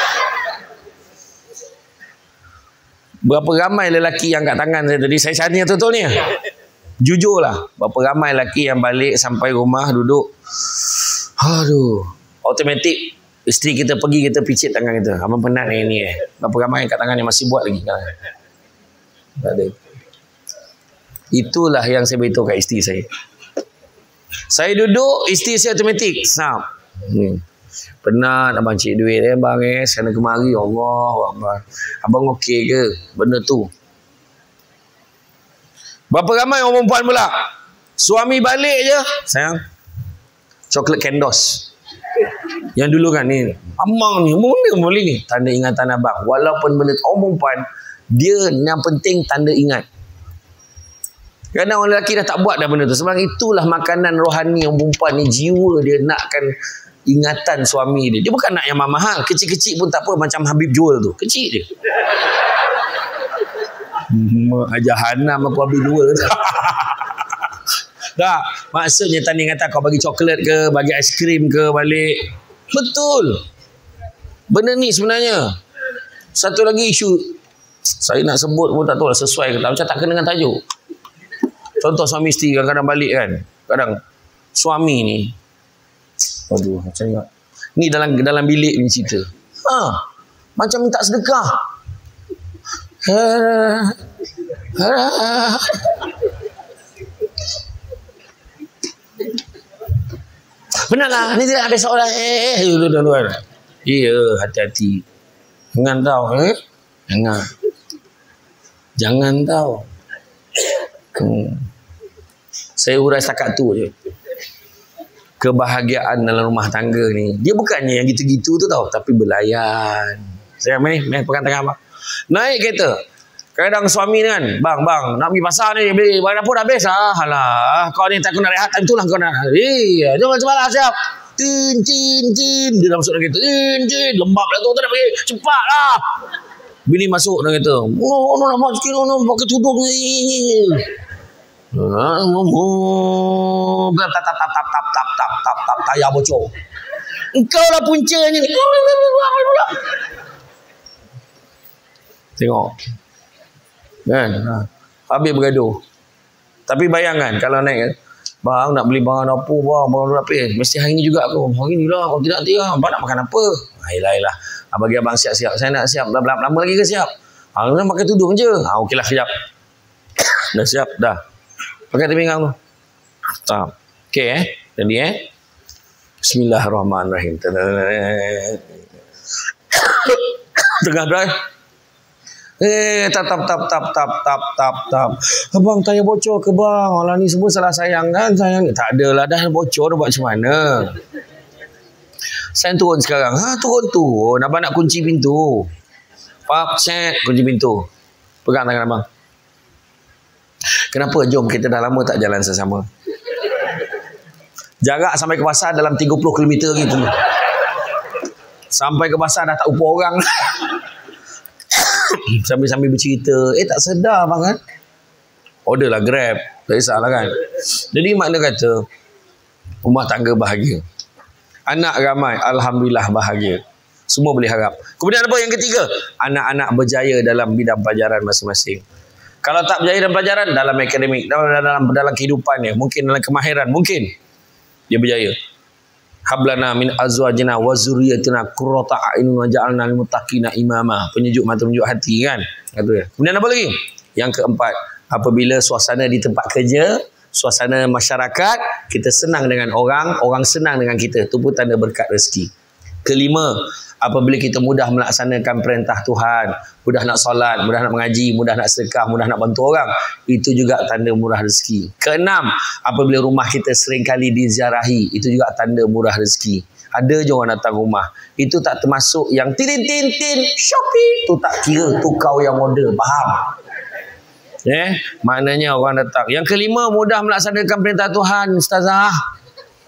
Berapa ramai lelaki yang kat tangan saya tadi? Saya tanya betul-betul ni. Jujurlah, berapa ramai lelaki yang balik sampai rumah duduk. Aduh, automatik isteri kita pergi, kita picit tangan kita. Abang penat ni ni eh. Berapa ramai kat tangan yang masih buat lagi kan? Tak ada. Itulah yang saya beritahu kat isteri saya. Saya duduk, isteri saya automatik. Snap. Hmm. Penat abang cik duit eh bang eh. Sana kemari. Allah Akbar. Abang okey ke benda tu? Berapa ramai orang perempuan pula? Suami balik je. Sayang. Coklat kendos. Yang dulu kan ni. Abang ni. Mana boleh ni? Tanda ingatan abang. Walaupun benda orang perempuan. Dia yang penting tanda ingat. Kerana orang lelaki dah tak buat dah benda tu. Sebab itulah makanan rohani yang perempuan ni. Jiwa dia nakkan ingatan suami dia. Dia bukan nak yang mahal. Kecil-kecil pun tak apa. Macam Habib jual tu. Kecil je. Jahanam aku Habib jual. Tak. Maksudnya tanda ingatan kau bagi coklat ke. Bagi aiskrim ke balik. Betul. Benda ni sebenarnya. Satu lagi isu. Saya nak sebut pun tak tahu lah sesuai ke tak. Macam tak kena dengan tajuk. Contoh suami isteri kadang-kadang balik kan. Kadang suami ni. Aduh, macam ni. Ni dalam dalam bilik ni cerita. Ha, macam minta sedekah. Ha, ha. Benarlah, ni tidak ada seorang. Eh, eh, dulu-dulu. Ya, hati-hati. Jangan tahu. Eh? Jangan. Jangan tahu. Hmm. Saya urai setakat tu je. Kebahagiaan dalam rumah tangga ni, dia bukannya yang gitu-gitu tu tau, tapi belayan. Saya ni, ni pegang tangan abang. Naik kereta. Kadang suami ni kan, bang, bang, nak pergi pasar ni, beli barang dapur dah habis. Ah, alah, kau ni tak kena rehat, itulah kau nak. Iya, jom cepat lah, siap. tin, tin, tin. Dia dah masuk dalam kereta. Tin, tin. Lembab lah tu. Tak nak pergi. Cepatlah. Bini masuk dalam kereta. Oh, no, nak masuk. No, no, pakai tudung ni. Tap, tap, tap, tap, tap, tap, tap, tap, tap, tap, tayar bocor. Engkau lah puncanya ni. Tengok. Kan? Ha. Habis bergaduh. Tapi bayangkan kalau naik, bang nak beli barang apa, bang, barang apa, eh, mesti hari ni juga aku. Hari ni lah, kalau tidak nanti lah. Abang nak makan apa? Ayolah, ayolah. Bagi abang siap-siap. Saya nak siap. Lama, lama lagi ke siap? Abang pakai tudung je. Ha, okeylah, kejap. Dah siap, dah. Pakai terbingang tu. Tak. Okey eh. Jadi eh. Bismillahirrahmanirrahim. Tengah drive. Eh, tap, tap, tap, tap, tap, tap, tap, tap. Abang, tayar bocor ke bang? Alah ni semua salah sayang kan? Sayang. Tak adalah, dah bocor, dah buat macam mana? Saya turun sekarang. Ha, turun-turun. Abang nak kunci pintu. Pap, set, kunci pintu. Pegang tangan abang. Kenapa? Jom, kita dah lama tak jalan sesama. Jarak sampai ke pasar dalam tiga puluh kilometer gitu. Sampai ke pasar dah tak upa orang. Sambil-sambil bercerita. Eh, tak sedar bang kan? Order lah Grab. Tak kisahlah kan? Jadi makna kata, rumah tangga bahagia. Anak ramai, Alhamdulillah bahagia. Semua boleh harap. Kemudian apa yang ketiga? Anak-anak berjaya dalam bidang pelajaran masing-masing. Kalau tak berjaya dalam pelajaran, dalam akademik, dalam, dalam, dalam kehidupannya, mungkin dalam kemahiran, mungkin dia berjaya. Hablana min azwajina wa zurriyyatina qurrata a'yun waj'alna lil muttaqina imama. Penyejuk mata, penyejuk hati kan. Kata dia. Kemudian apa lagi? Yang keempat, apabila suasana di tempat kerja, suasana masyarakat, kita senang dengan orang, orang senang dengan kita. Itu pun tanda berkat rezeki. Kelima, apabila kita mudah melaksanakan perintah Tuhan, mudah nak solat, mudah nak mengaji, mudah nak sedekah, mudah nak bantu orang, itu juga tanda murah rezeki. Keenam, apabila rumah kita sering kali diziarahi, itu juga tanda murah rezeki. Ada je orang datang rumah. Itu tak termasuk yang tin-tin-tin, Shopee. Itu tak kira, tu kau yang order. Faham? Eh, maknanya orang datang. Yang kelima, mudah melaksanakan perintah Tuhan, Ustazah.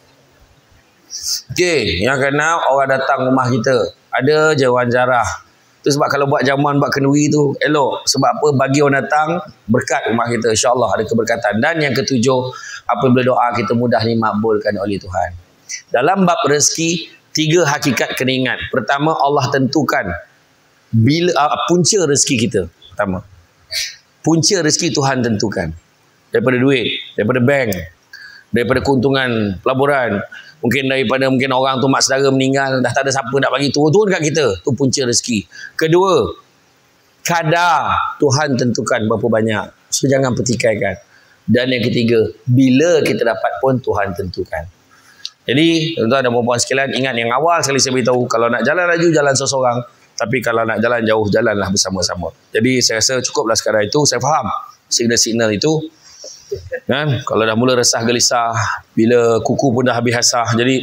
Okey, yang keenam, orang datang rumah kita. Ada je orang jarah. Tu sebab kalau buat jamuan, buat kenduri tu elok. Sebab apa? Bagi orang datang berkat rumah kita. InsyaAllah ada keberkatan. Dan yang ketujuh, apabila doa kita mudah dimakbulkan oleh Tuhan. Dalam bab rezeki, tiga hakikat kena ingat. Pertama, Allah tentukan bila uh, punca rezeki kita. Pertama, punca rezeki Tuhan tentukan. Daripada duit, daripada bank, daripada keuntungan pelaburan, mungkin daripada mungkin orang tu mak saudara meninggal, dah tak ada siapa nak bagi turun-turun kat kita. Tu punca rezeki. Kedua, kadar Tuhan tentukan berapa banyak. So jangan pertikaikan. Dan yang ketiga, bila kita dapat pun Tuhan tentukan. Jadi, tuan-tuan dan puan-puan sekalian, ingat yang awal sekali saya beritahu, kalau nak jalan laju, jalan seorang. Tapi kalau nak jalan jauh, jalanlah bersama-sama. Jadi saya rasa cukuplah sekadar itu. Saya faham signal-signal itu. Kan? Kalau dah mula resah gelisah, bila kuku pun dah habis asah, jadi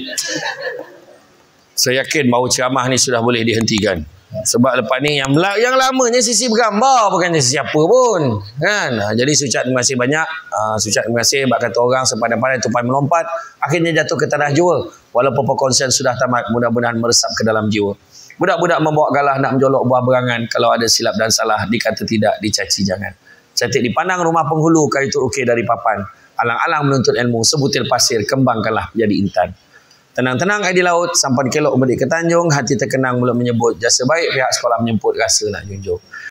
saya yakin bahawa ceramah ni sudah boleh dihentikan. Sebab lepas ni yang yang lamanya sisi bergambar, bukannya siapa pun kan. Jadi sucat terima kasih banyak. uh, Sucat terima kasih. Bak kata orang sepadan-padan tupai melompat, akhirnya jatuh ke tanah jiwa. Walaupun perkongsian sudah tamat, mudah-mudahan meresap ke dalam jiwa. Budak-budak membawa galah nak menjolok buah berangan. Kalau ada silap dan salah, dikata tidak, dicaci jangan. Cantik dipandang rumah penghulu, kayu ukir dari papan. Alang-alang menuntut ilmu, sebutir pasir, kembangkanlah jadi intan. Tenang-tenang air di laut, sampan kelok balik ke Tanjung, hati terkenang mulut menyebut jasa baik, pihak sekolah menyemput rasa nak junjung.